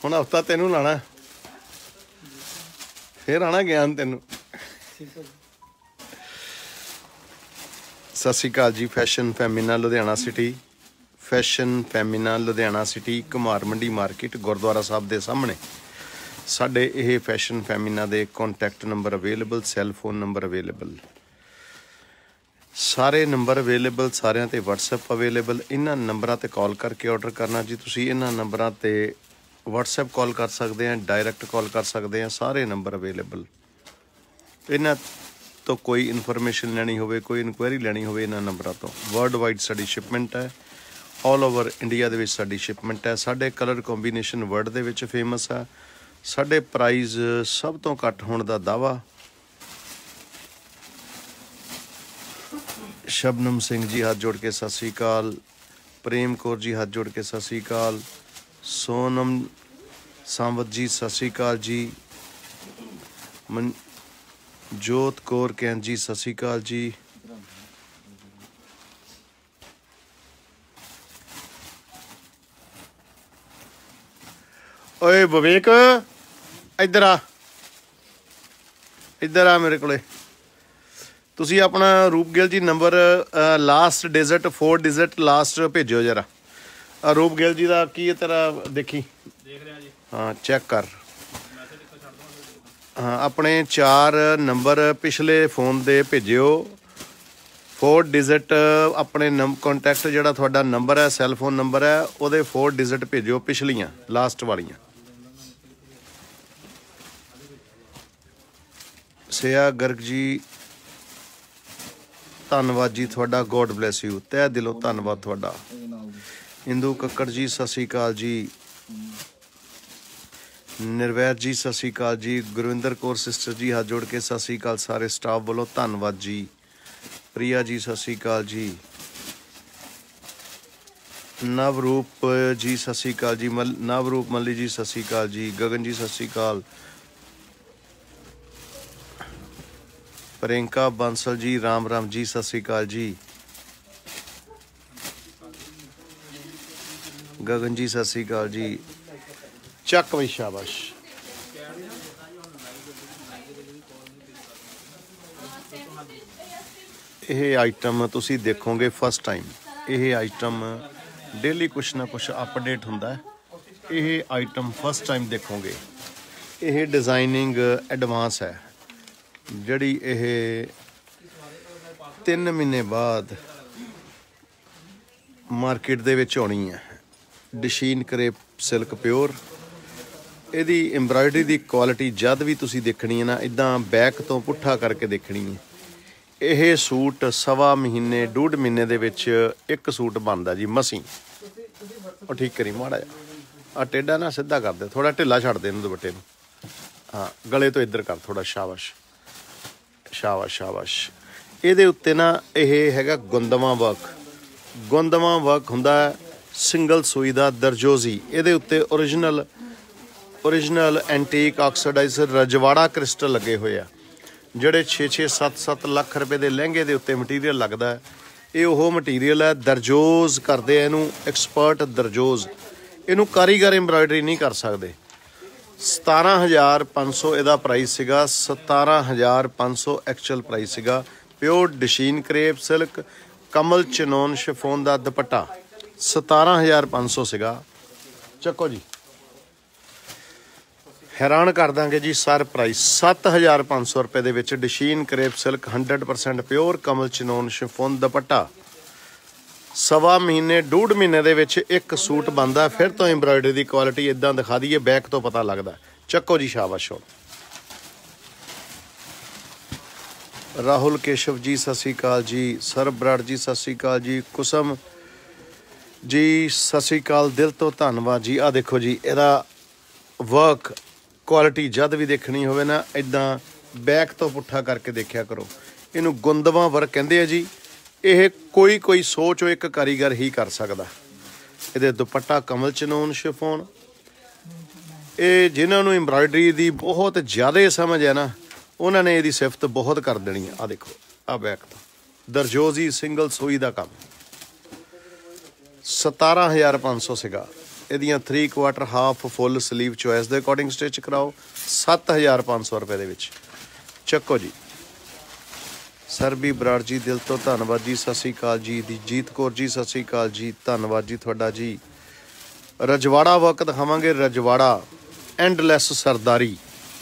ਹੁਣ ਹਫਤਾ ਤੈਨੂੰ ਲਾਣਾ, ਫਿਰ ਆਣਾ ਗਿਆਨ ਤੈਨੂੰ। ਸਤਿ ਸ਼੍ਰੀ ਅਕਾਲ ਜੀ। Fashion Femina Ludhiana city, fashion Femina Ludhiana city, Ghumar Mandi market, Gurdwara ਸਾਹਿਬ ਦੇ ਸਾਹਮਣੇ ਸਾਡੇ ਇਹ ਫੈਸ਼ਨ ਫੈਮੀਨਾ ਦੇ contact number available, cell phone number available, ਸਾਰੇ ਨੰਬਰ ਅਵੇਲੇਬਲ, ਸਾਰਿਆਂ 'ਤੇ ਵਟਸਐਪ ਅਵੇਲੇਬਲ। ਇਹਨਾਂ ਨੰਬਰਾਂ 'ਤੇ ਕਾਲ ਕਰਕੇ ਔਡਰ ਕਰਨਾ ਜੀ। ਤੁਸੀਂ ਇਹਨਾਂ ਨੰਬਰਾਂ 'ਤੇ ਵਟਸਐਪ ਕਾਲ ਕਰ ਸਕਦੇ ਆ, ਡਾਇਰੈਕਟ ਕਾਲ ਕਰ ਸਕਦੇ ਆ, ਸਾਰੇ ਨੰਬਰ ਅਵੇਲੇਬਲ। ਇਹਨਾਂ ਤੋਂ ਕੋਈ ਇਨਫੋਰਮੇਸ਼ਨ ਲੈਣੀ ਹੋਵੇ, ਕੋਈ ਇਨਕੁਆਇਰੀ ਲੈਣੀ ਹੋਵੇ, ਇਹਨਾਂ ਨੰਬਰਾਂ ਤੋਂ। ਵਰਲਡ ਵਾਈਡ ਸਾਡੀ ਸ਼ਿਪਮੈਂਟ ਹੈ, ਆਲ ਓਵਰ ਇੰਡੀਆ ਦੇ ਵਿੱਚ ਸਾਡੀ ਸ਼ਿਪਮੈਂਟ ਹੈ। ਸਾਡੇ ਕਲਰ ਕੰਬੀਨੇਸ਼ਨ ਵਰਲਡ ਦੇ ਵਿੱਚ ਫੇਮਸ ਹੈ। ਸਾਡੇ ਪ੍ਰਾਈਜ਼ ਸਭ ਤੋਂ ਘੱਟ ਹੋਣ ਦਾ ਦਾਅਵਾ। ਸ਼ਬਨਮ ਸਿੰਘ ਜੀ ਹੱਥ ਜੋੜ ਕੇ ਸਤਿ ਸ਼੍ਰੀ ਅਕਾਲ। ਪ੍ਰੇਮ ਕੌਰ ਜੀ ਹੱਥ ਜੋੜ ਕੇ ਸਤਿ ਸ਼੍ਰੀ ਅਕਾਲ। ਸੋਨਮ ਸਾਵੰਤ ਜੀ ਸਤਿ ਸ਼੍ਰੀ ਅਕਾਲ ਜੀ। ਜੋਤ ਕੌਰ ਕੈਨ ਜੀ ਸਤਿ ਸ਼੍ਰੀ ਅਕਾਲ ਜੀ। ਓਏ ਵਿਵੇਕ ਇੱਧਰ ਆ, ਇੱਧਰ ਆ ਮੇਰੇ ਕੋਲੇ। ਤੁਸੀਂ ਆਪਣਾ Roop Gill ji number last digit 4 digit last ਭੇਜਿਓ ਜਰਾ। ਰੂਪ ਗਿੱਲ ਜੀ ਦਾ ਕੀ ਹੈ ਤੇਰਾ, ਦੇਖੀ ਹਾਂ ਚੈੱਕ ਕਰ। ਹਾਂ ਆਪਣੇ 4 ਨੰਬਰ ਪਿਛਲੇ ਫੋਨ ਦੇ ਭੇਜਿਓ। 4 ਡਿਜਿਟ ਆਪਣੇ ਕੰਟੈਕਟ ਜਿਹੜਾ ਤੁਹਾਡਾ ਨੰਬਰ ਹੈ, ਸੈੱਲ ਫੋਨ ਨੰਬਰ ਹੈ, ਉਹਦੇ 4 ਡਿਜਿਟ ਭੇਜਿਓ, ਪਿਛਲੀਆਂ ਲਾਸਟ ਵਾਲੀਆਂ। ਸਿਆ ਗਰਗ ਜੀ ਧੰਨਵਾਦ ਜੀ ਤੁਹਾਡਾ, ਗੋਡ ਬਲੈਸ ਯੂ, ਤਹਿ ਦਿਲੋਂ ਧੰਨਵਾਦ ਤੁਹਾਡਾ। ਇੰਦੂ ਕੱਕੜ ਜੀ ਸਤਿ ਸ਼੍ਰੀ ਅਕਾਲ ਜੀ। ਨਿਰਵੈਰ ਜੀ ਸਤਿ ਸ਼੍ਰੀ ਅਕਾਲ ਜੀ। ਗੁਰਵਿੰਦਰ ਕੌਰ ਸਿਸਟਰ ਜੀ ਹੱਥ ਜੋੜ ਕੇ ਸਤਿ ਸ਼੍ਰੀ ਅਕਾਲ। ਸਾਰੇ ਸਟਾਫ ਵੱਲੋਂ ਧੰਨਵਾਦ ਜੀ। ਪ੍ਰਿਆ ਜੀ ਸਤਿ ਸ਼੍ਰੀ ਅਕਾਲ ਜੀ। ਨਵਰੂਪ ਜੀ ਸਤਿ ਸ਼੍ਰੀ ਅਕਾਲ ਜੀ। ਨਵਰੂਪ ਮੱਲੀ ਜੀ ਸਤਿ ਸ਼੍ਰੀ ਅਕਾਲ ਜੀ। ਗਗਨ ਜੀ ਸਤਿ ਸ਼੍ਰੀ ਅਕਾਲ। ਪ੍ਰਿयंका ਬਾਂਸਲ ਜੀ ਰਾਮ ਰਾਮ ਜੀ ਸਤਿ ਸ਼੍ਰੀ ਅਕਾਲ ਜੀ। ਗਗਨ ਜੀ ਸਤਿ ਸ਼੍ਰੀ ਅਕਾਲ ਜੀ। ਚੱਕ ਬਈ ਸ਼ਾਬਾਸ਼। ਇਹ ਆਈਟਮ ਤੁਸੀਂ ਦੇਖੋਗੇ ਫਸਟ ਟਾਈਮ। ਇਹ ਆਈਟਮ ਡੇਲੀ ਕੁਛ ਨਾ ਕੁਛ ਅਪਡੇਟ ਹੁੰਦਾ। ਇਹ ਆਈਟਮ ਫਸਟ ਟਾਈਮ ਦੇਖੋਗੇ। ਇਹ ਡਿਜ਼ਾਈਨਿੰਗ ਐਡਵਾਂਸ ਹੈ, ਜਿਹੜੀ ਇਹ 3 ਮਹੀਨੇ ਬਾਅਦ ਮਾਰਕੀਟ ਦੇ ਵਿੱਚ ਆਉਣੀ ਹੈ। ਡਿਸ਼ੀਨ ਕਰੇਪ ਸਿਲਕ ਪਿਓਰ। ਇਹਦੀ ਐਮਬਰਾਇਡਰੀ ਦੀ ਕੁਆਲਿਟੀ ਜਦ ਵੀ ਤੁਸੀਂ ਦੇਖਣੀ ਹੈ ਨਾ, ਇੱਦਾਂ ਬੈਕ ਤੋਂ ਪੁੱਠਾ ਕਰਕੇ ਦੇਖਣੀ ਹੈ। ਇਹ ਸੂਟ 1.25 ਮਹੀਨੇ 1.5 ਮਹੀਨੇ ਦੇ ਵਿੱਚ ਇੱਕ ਸੂਟ ਬਣਦਾ ਜੀ ਮਸੀਂ। ਉਹ ਠੀਕ ਕਰੀ ਮਾੜਾ ਜਿਹਾ, ਆਹ ਟੇਢਾ ਨਾ ਸਿੱਧਾ ਕਰ ਦੇ, ਥੋੜ੍ਹਾ ਢਿੱਲਾ ਛੱਡ ਦੇ ਇਹਨੂੰ ਦੁਪੱਟੇ ਨੂੰ। ਹਾਂ ਗਲੇ ਤੋਂ ਇੱਧਰ ਕਰ ਥੋੜ੍ਹਾ, ਸ਼ਾਬਾਸ਼ ਸ਼ਾਬਾਸ਼ ਸ਼ਾਬਾਸ਼। ਇਹਦੇ ਉੱਤੇ ਨਾ ਇਹ ਹੈਗਾ ਗੁੰਦਵਾਂ ਵਰਕ। ਗੁੰਦਵਾਂ ਵਰਕ ਹੁੰਦਾ ਸਿੰਗਲ ਸੂਈ ਦਾ ਦਰਜੋਜ਼ੀ। ਇਹਦੇ ਉੱਤੇ ਓਰੀਜਨਲ ਐਂਟੀਕ ਆਕਸੀਡਾਈਜ਼ਰ ਰਜਵਾੜਾ ਕ੍ਰਿਸਟਲ ਲੱਗੇ ਹੋਏ ਆ, ਜਿਹੜੇ 6-6 7-7 ਲੱਖ ਰੁਪਏ ਦੇ ਲਹਿੰਗੇ ਦੇ ਉੱਤੇ ਮਟੀਰੀਅਲ ਲੱਗਦਾ ਹੈ। ਇਹ ਉਹ ਮਟੀਰੀਅਲ ਹੈ, ਦਰਜੋਜ਼ ਕਰਦੇ ਆ ਇਹਨੂੰ, ਐਕਸਪਰਟ ਦਰਜੋਜ਼। ਇਹਨੂੰ ਕਾਰੀਗਰ ਐਮਬਰਾਇਡਰੀ ਨਹੀਂ ਕਰ ਸਕਦੇ। 17,500 ਇਹਦਾ ਪ੍ਰਾਈਸ ਸੀਗਾ। 17,500 ਐਕਚੁਅਲ ਪ੍ਰਾਈਸ ਸੀਗਾ। ਪਿਓਰ ਡਿਸ਼ੀਨ ਕਰੇਪ ਸਿਲਕ ਕਮਲ ਚਨੋਨ ਸ਼ਿਫੋਨ ਦਾ ਦੁਪੱਟਾ 17,500 ਸੀਗਾ। ਚੱਕੋ ਜੀ, ਹੈਰਾਨ ਕਰ ਦਾਂਗੇ ਜੀ ਸਰ ਪ੍ਰਾਈਸ। 7,500 ਰੁਪਏ ਦੇ ਵਿੱਚ ਡਿਸ਼ੀਨ ਕਰੇਪ ਸਿਲਕ 100% ਪਿਓਰ ਕਮਲ ਚਨੋਨ ਸ਼ਿਫੋਨ ਦੁਪੱਟਾ। 1.25 ਮਹੀਨੇ 1.5 ਮਹੀਨੇ ਦੇ ਵਿੱਚ ਇੱਕ ਸੂਟ ਬਣਦਾ। ਫਿਰ ਤੋਂ ਐਮਬਰਾਇਡਰੀ ਦੀ ਕੁਆਲਿਟੀ ਇੱਦਾਂ ਦਿਖਾ ਦਈਏ, ਬੈਕ ਤੋਂ ਪਤਾ ਲੱਗਦਾ। ਚੱਕੋ ਜੀ ਸ਼ਾਬਾਸ਼। ਹੋ ਰਾਹੁਲ ਕੇਸ਼ਵ ਜੀ ਸਤਿ ਸ਼੍ਰੀ ਅਕਾਲ ਜੀ। ਸਰਬਰਾੜ ਜੀ ਸਤਿ ਸ਼੍ਰੀ ਅਕਾਲ ਜੀ। ਕੁਸਮ ਜੀ ਸਤਿ ਸ਼੍ਰੀ ਅਕਾਲ, ਦਿਲ ਤੋਂ ਧੰਨਵਾਦ ਜੀ। ਆਹ ਦੇਖੋ ਜੀ, ਇਹਦਾ ਵਰਕ ਕੁਆਲਿਟੀ ਜਦ ਵੀ ਦੇਖਣੀ ਹੋਵੇ ਨਾ, ਇੱਦਾਂ ਬੈਕ ਤੋਂ ਪੁੱਠਾ ਕਰਕੇ ਦੇਖਿਆ ਕਰੋ। ਇਹਨੂੰ ਗੁੰਦਵਾਂ ਵਰਕ ਕਹਿੰਦੇ ਆ ਜੀ। ਇਹ ਕੋਈ ਸੋਚੋ ਇੱਕ ਕਾਰੀਗਰ ਹੀ ਕਰ ਸਕਦਾ। ਇਹਦੇ ਦੁਪੱਟਾ ਕਮਲ ਚਨੋਨ ਸ਼ਿਫੋਨ। ਇਹ ਜਿਨ੍ਹਾਂ ਨੂੰ ਐਮਬਰਾਇਡਰੀ ਦੀ ਬਹੁਤ ਜ਼ਿਆਦਾ ਸਮਝ ਹੈ ਨਾ, ਉਹਨਾਂ ਨੇ ਇਹਦੀ ਸਿਫਤ ਬਹੁਤ ਕਰ ਦੇਣੀ ਹੈ। ਆਹ ਦੇਖੋ, ਆਹ ਬੈਕ ਤੋਂ ਦਰਜੋਜ਼ੀ ਸਿੰਗਲ ਸੂਈ ਦਾ ਕੰਮ। 17,500 ਸੀਗਾ। ਇਹਦੀਆਂ 3/4 ਹਾਫ ਫੁੱਲ ਸਲੀਵ ਚੋਇਸ ਦੇ ਅਕੋਰਡਿੰਗ ਸਟਿਚ ਕਰਾਓ 7500 ਰੁਪਏ ਦੇ ਵਿੱਚ। ਚੱਕੋ ਜੀ। ਸਰਬੀ ਬਰਾੜ ਜੀ ਦਿਲ ਤੋਂ ਧੰਨਵਾਦ ਜੀ, ਸਤਿ ਸ਼੍ਰੀ ਅਕਾਲ ਜੀ। ਜੀਤ ਕੌਰ ਜੀ ਸਤਿ ਸ਼੍ਰੀ ਅਕਾਲ ਜੀ, ਧੰਨਵਾਦ ਜੀ ਤੁਹਾਡਾ ਜੀ। ਰਜਵਾੜਾ ਵਰਕ ਦਿਖਾਵਾਂਗੇ, ਰਜਵਾੜਾ ਐਂਡਲੈਸ ਸਰਦਾਰੀ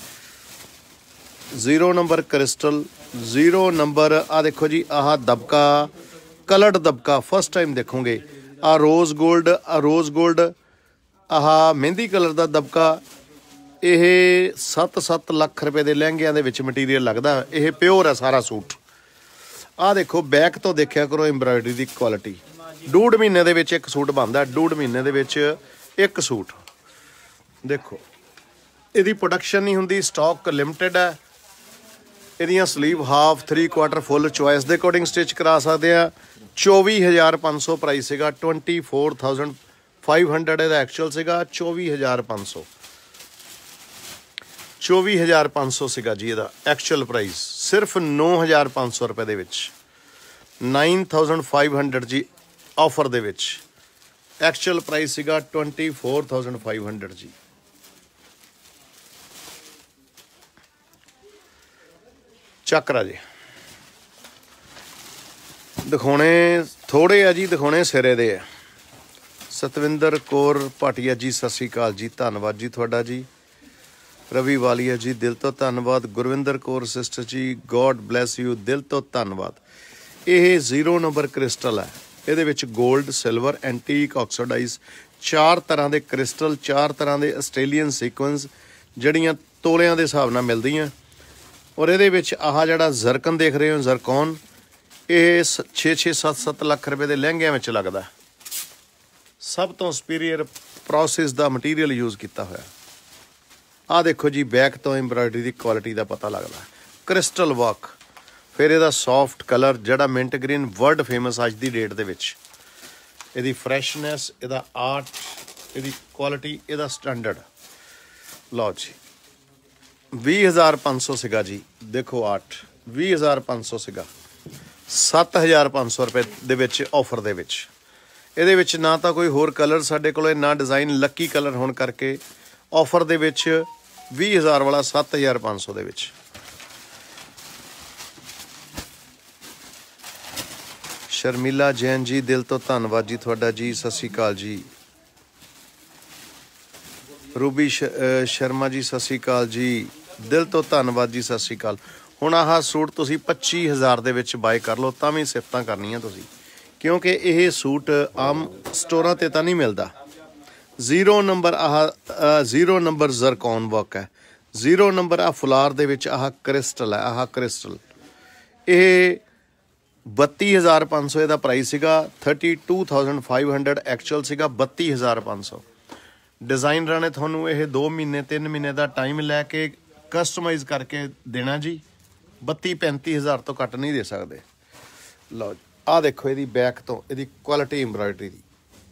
0 ਨੰਬਰ ਕ੍ਰਿਸਟਲ 0 ਨੰਬਰ। ਆ ਦੇਖੋ ਜੀ, ਆਹ ਦਬਕਾ ਕਲਰਡ ਦਬਕਾ ਫਸਟ ਟਾਈਮ ਦੇਖੋਗੇ। ਆ ਰੋਜ਼ ਗੋਲਡ, ਆਹ ਮਹਿੰਦੀ ਕਲਰ ਦਾ ਦਬਕਾ। ਇਹ 7 ਲੱਖ ਰੁਪਏ ਦੇ ਲਹਿੰਗਿਆਂ ਦੇ ਵਿੱਚ ਮਟੀਰੀਅਲ ਲੱਗਦਾ। ਇਹ ਪਿਓਰ ਹੈ ਸਾਰਾ ਸੂਟ। ਆਹ ਦੇਖੋ ਬੈਕ ਤੋਂ ਦੇਖਿਆ ਕਰੋ ਐਮਬਰਾਇਡਰੀ ਦੀ ਕੁਆਲਿਟੀ। 2 ਮਹੀਨੇ ਦੇ ਵਿੱਚ ਇੱਕ ਸੂਟ ਬਣਦਾ, 2 ਮਹੀਨੇ ਦੇ ਵਿੱਚ ਇੱਕ ਸੂਟ। ਦੇਖੋ ਇਹਦੀ ਪ੍ਰੋਡਕਸ਼ਨ ਨਹੀਂ ਹੁੰਦੀ, ਸਟਾਕ ਲਿਮਟਿਡ ਹੈ। ਇਹਦੀਆਂ ਸਲੀਵ ਹਾਫ 3/4 ਫੁੱਲ ਚੋਇਸ ਦੇ ਅਕੋਰਡਿੰਗ ਸਟਿਚ ਕਰਾ ਸਕਦੇ ਆ। 24500 ਪ੍ਰਾਈਸ ਸੀਗਾ, 24500 ਇਹਦਾ ਐਕਚੁਅਲ ਸੀਗਾ। 24500 ਸੀਗਾ ਜੀ ਇਹਦਾ ਐਕਚੁਅਲ ਪ੍ਰਾਈਸ, ਸਿਰਫ 9500 ਰੁਪਏ ਦੇ ਵਿੱਚ। 9500 ਜੀ ਆਫਰ ਦੇ ਵਿੱਚ। ਐਕਚੁਅਲ ਪ੍ਰਾਈਸ ਸੀਗਾ 24500 ਜੀ। ਚੱਕਰਾ ਜੀ ਦਿਖਾਉਣੇ ਥੋੜੇ ਆ ਜੀ, ਦਿਖਾਉਣੇ ਸਿਰੇ ਦੇ ਆ। ਸਤਵਿੰਦਰ ਕੌਰ ਭਾਟੀਆ ਜੀ ਸਤਿ ਸ਼੍ਰੀ ਅਕਾਲ ਜੀ, ਧੰਨਵਾਦ ਜੀ ਤੁਹਾਡਾ ਜੀ। ਰਵੀ ਵਾਲੀਆ ਜੀ ਦਿਲ ਤੋਂ ਧੰਨਵਾਦ। Gurvinder Kaur sister ji God bless you, ਦਿਲ ਤੋਂ ਧੰਨਵਾਦ। ਇਹ 0 ਨੰਬਰ ਕ੍ਰਿਸਟਲ ਹੈ। ਇਹਦੇ ਵਿੱਚ ਗੋਲਡ, ਸਿਲਵਰ, ਐਂਟੀਕ, ਆਕਸੀਡਾਈਜ਼ 4 ਤਰ੍ਹਾਂ ਦੇ ਕ੍ਰਿਸਟਲ, 4 ਤਰ੍ਹਾਂ ਦੇ ਆਸਟ੍ਰੇਲੀਅਨ ਸੀਕੁਐਂਸ ਜਿਹੜੀਆਂ ਤੋਲਿਆਂ ਦੇ ਹਿਸਾਬ ਨਾਲ ਮਿਲਦੀਆਂ। ਔਰ ਇਹਦੇ ਵਿੱਚ ਆਹ ਜਿਹੜਾ ਜ਼ਰਕਨ ਦੇਖ ਰਹੇ ਹੋ ਜ਼ਰਕੌਨ, ਇਹ 6-7 ਲੱਖ ਰੁਪਏ ਦੇ ਲਹਿੰਗਿਆਂ ਵਿੱਚ ਲੱਗਦਾ। ਸਭ ਤੋਂ ਸੁਪੀਰੀਅਰ ਪ੍ਰੋਸੈਸ ਦਾ ਮਟੀਰੀਅਲ ਯੂਜ਼ ਕੀਤਾ ਹੋਇਆ। ਆਹ ਦੇਖੋ ਜੀ ਬੈਕ ਤੋਂ ਐਮਬਰਾਇਡਰੀ ਦੀ ਕੁਆਲਿਟੀ ਦਾ ਪਤਾ ਲੱਗਦਾ। ਕ੍ਰਿਸਟਲ ਵਰਕ, ਫਿਰ ਇਹਦਾ ਸੌਫਟ ਕਲਰ ਜਿਹੜਾ ਮਿੰਟ ਗ੍ਰੀਨ ਵਰਲਡ ਫੇਮਸ ਅੱਜ ਦੀ ਡੇਟ ਦੇ ਵਿੱਚ। ਇਹਦੀ ਫਰੈਸ਼ਨੈਸ, ਇਹਦਾ ਆਰਟ, ਇਹਦੀ ਕੁਆਲਿਟੀ, ਇਹਦਾ ਸਟੈਂਡਰਡ। ਲਓ ਜੀ 20500 ਸੀਗਾ ਜੀ। ਦੇਖੋ ਆਰਟ 20500 ਸੀਗਾ, 7500 ਰੁਪਏ ਦੇ ਵਿੱਚ ਆਫਰ ਦੇ ਵਿੱਚ। ਇਹਦੇ ਵਿੱਚ ਨਾ ਤਾਂ ਕੋਈ ਹੋਰ ਕਲਰ ਸਾਡੇ ਕੋਲ ਨਾ ਡਿਜ਼ਾਈਨ, ਲੱਕੀ ਕਲਰ ਹੋਣ ਕਰਕੇ ਆਫਰ ਦੇ ਵਿੱਚ 20000 ਵਾਲਾ 7500 ਦੇ ਵਿੱਚ। ਸ਼ਰਮੀਲਾ ਜੈਨ ਜੀ ਦਿਲ ਤੋਂ ਧੰਨਵਾਦ ਜੀ ਤੁਹਾਡਾ ਜੀ, ਸਤਿ ਸ਼੍ਰੀ ਅਕਾਲ ਜੀ। ਰੂਬੀ ਸ਼ਰਮਾ ਜੀ ਸਤਿ ਸ਼੍ਰੀ ਅਕਾਲ ਜੀ, ਦਿਲ ਤੋਂ ਧੰਨਵਾਦ ਜੀ, ਸਤਿ ਸ਼੍ਰੀ ਅਕਾਲ। ਹੁਣ ਆਹ ਸੂਟ ਤੁਸੀਂ 25000 ਦੇ ਵਿੱਚ ਬਾਏ ਕਰ ਲਓ ਤਾਂ ਵੀ ਸਿਫਤਾਂ ਕਰਨੀਆਂ ਤੁਸੀਂ, ਕਿਉਂਕਿ ਇਹ ਸੂਟ ਆਮ ਸਟੋਰਾਂ 'ਤੇ ਤਾਂ ਨਹੀਂ ਮਿਲਦਾ। 0 ਨੰਬਰ ਆਹ 0 ਨੰਬਰ ਜ਼ਰਕੌਨ ਵਰਕ ਹੈ। 0 ਨੰਬਰ ਆਹ ਫੁਲਾਰ ਦੇ ਵਿੱਚ ਆਹ ਕ੍ਰਿਸਟਲ ਹੈ। ਆਹ ਕ੍ਰਿਸਟਲ ਇਹ 32500 ਇਹਦਾ ਪ੍ਰਾਈਸ ਸੀਗਾ। 32500 ਐਕਚੁਅਲ ਸੀਗਾ, 32500। ਡਿਜ਼ਾਈਨਰਾਂ ਨੇ ਤੁਹਾਨੂੰ ਇਹ 2 ਮਹੀਨੇ 3 ਮਹੀਨੇ ਦਾ ਟਾਈਮ ਲੈ ਕੇ ਕਸਟਮਾਈਜ਼ ਕਰਕੇ ਦੇਣਾ ਜੀ। 32-35 ਤੋਂ ਘੱਟ ਨਹੀਂ ਦੇ ਸਕਦੇ। ਲਓ ਆਹ ਦੇਖੋ ਇਹਦੀ ਬੈਕ ਤੋਂ ਇਹਦੀ ਕੁਆਲਿਟੀ ਐਮਬਰਾਇਡਰੀ ਦੀ।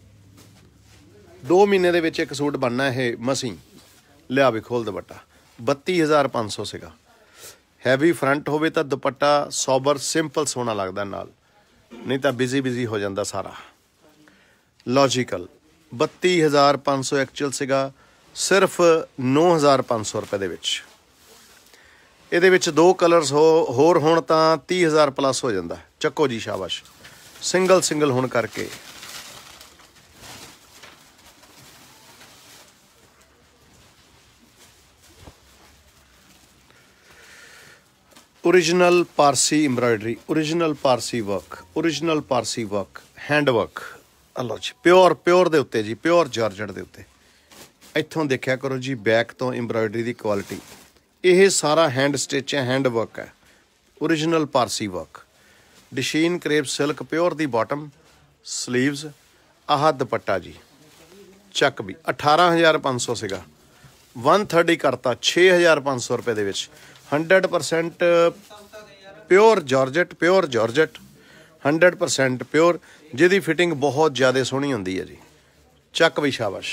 2 ਮਹੀਨੇ ਦੇ ਵਿੱਚ ਇੱਕ ਸੂਟ ਬਣਨਾ ਇਹ ਮਸੀਂ। ਲਿਆ ਵੀ ਖੋਲ ਦੁਪੱਟਾ 32500 ਸੀਗਾ। ਹੈਵੀ ਫਰੰਟ ਹੋਵੇ ਤਾਂ ਦੁਪੱਟਾ ਸੋਬਰ ਸਿੰਪਲ ਸੋਹਣਾ ਲੱਗਦਾ ਨਾਲ, ਨਹੀਂ ਤਾਂ ਬਿਜ਼ੀ ਹੋ ਜਾਂਦਾ ਸਾਰਾ। ਲੌਜੀਕਲ 32500 ਐਕਚੁਅਲ ਸੀਗਾ, ਸਿਰਫ 9500 ਰੁਪਏ ਦੇ ਵਿੱਚ। ਇਹਦੇ ਵਿੱਚ 2 ਕਲਰਸ ਹੋਰ ਹੋਣ ਤਾਂ 30000 ਪਲੱਸ ਹੋ ਜਾਂਦਾ। ਚੱਕੋ ਜੀ ਸ਼ਾਬਾਸ਼। ਸਿੰਗਲ ਹੋਣ ਕਰਕੇ original Parsi embroidery, original Parsi work, original Parsi work, hand work. लो जी प्योर दे उत्ते जी, प्योर जॉर्जेट दे उत्ते। इत्थों देखा करो जी बैक तो एम्ब्रॉयडरी की क्वालिटी। यह सारा हैंड स्टिच है, हैंड वर्क है, ओरिजिनल पारसी वर्क। डशीन क्रेप सिल्क प्योर दी बॉटम, स्लीव्स, आह दुपट्टा जी। चक भी 18500 सीगा, 130 करता 6500 रुपए दे विच। 100% प्योर जॉर्जेट, 100% प्योर, जिहदी फिटिंग बहुत ज़्यादा सोहनी हुंदी है जी। चक भी शाबाश।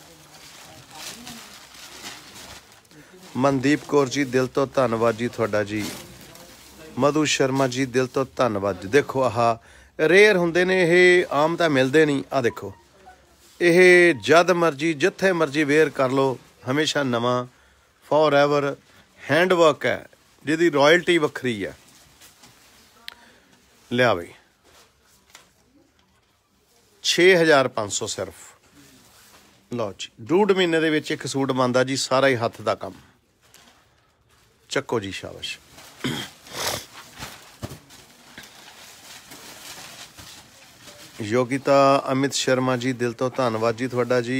मनदीप कौर जी दिल तो धन्नवाद जी तुहाडा जी। मधु शर्मा जी दिल तो धन्नवाद जी। देखो आह रेयर हुंदे ने, ये आम तां मिलदे नहीं। आ देखो ਇਹ ਜਦ ਮਰਜੀ ਜਿੱਥੇ ਮਰਜੀ ਵੇਅਰ ਕਰ ਲਓ, ਹਮੇਸ਼ਾ ਨਵਾਂ, ਫੋਰ ਐਵਰ। हैंड वर्क है जिहदी रॉयल्टी वक्री है। लिया बई 6500 सिर्फ। लो जी, 1.5 महीने दे विच एक सूट बनदा जी, सारा ही हत्थ दा काम। चक्को जी, शाबाश। योगिता अमित शर्मा जी, दिल तो धन्नवाद जी तुहाडा जी।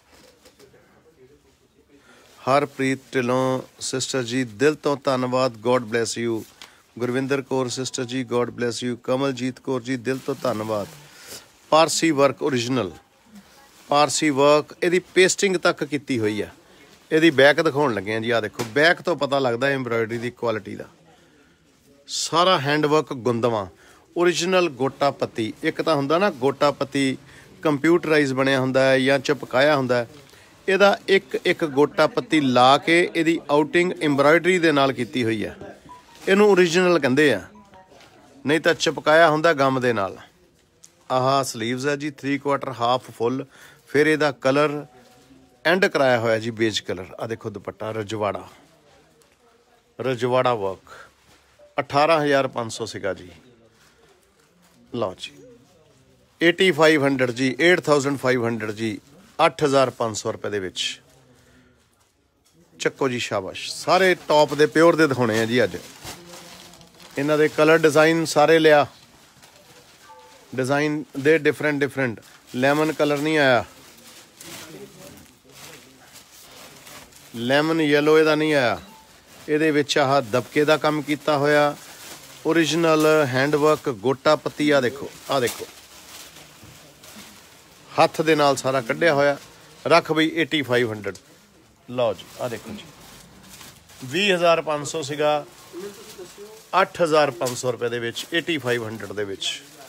हरप्रीत ढिलों सिस्टर जी, दिल तो धन्नवाद, God bless you. Gurvinder Kaur sister ji, God bless you. Kamaljeet Kaur ji, दिल तो धन्नवाद। Parsi work original, Parsi work, इहदी पेस्टिंग तक कीती हुई है। इहदी बैक दिखाउण लगे जी, आ देखो, बैक तो पता लगदा एम्ब्रॉयडरी की क्वालिटी का। सारा हैंडवर्क गुंदवा ओरिजिनल गोटा पत्ती। एक तो हुंदा ना गोटा पत्ती कंप्यूटराइज बनिया हुंदा है या चिपकाया हुंदा है। ਇਹਦਾ ਇੱਕ ਗੋਟਾ ਪੱਤੀ ਲਾ ਕੇ ਇਹਦੀ ਆਊਟਿੰਗ ਐਮਬਰਾਇਡਰੀ ਦੇ ਨਾਲ ਕੀਤੀ ਹੋਈ ਹੈ। ਇਹਨੂੰ ਓਰੀਜਨਲ ਕਹਿੰਦੇ ਆ, ਨਹੀਂ ਤਾਂ ਚਿਪਕਾਇਆ ਹੁੰਦਾ ਗਮ ਦੇ ਨਾਲ। ਆਹ ਸਲੀਵਸ ਹੈ ਜੀ, 3/4 ਹਾਫ ਫੁੱਲ। ਫਿਰ ਇਹਦਾ ਕਲਰ ਐਂਡ ਕਰਾਇਆ ਹੋਇਆ ਜੀ, ਬੇਜ ਕਲਰ। ਆ ਦੇਖੋ ਦੁਪੱਟਾ ਰਜਵਾੜਾ, ਰਜਵਾੜਾ ਵਰਕ। 18500 ਸੀਗਾ ਜੀ। ਲਓ ਜੀ, 8500 ਜੀ, 8500 ਜੀ, 8500 रुपए दे विच। ਚੱਕੋ ਜੀ, शाबाश। सारे टॉप दे प्योर दे दिखाने हैं जी अज। इन्हां दे कलर डिज़ाइन सारे लिया, डिज़ाइन दे डिफरेंट। लैमन कलर नहीं आया, लैमन येलो इहदा नहीं आया। इहदे विच आह दबके दा काम कीता होया, ओरिजिनल हैंडवर्क गोटा पत्ती। आ देखो, आ देखो, हत्थ दे नाल सारा कढ़िया होया। रख बई 8500। लो जी, आ देखो जी, 20500 सीगा, 8500 रुपए दे विच, 8500 दे विच।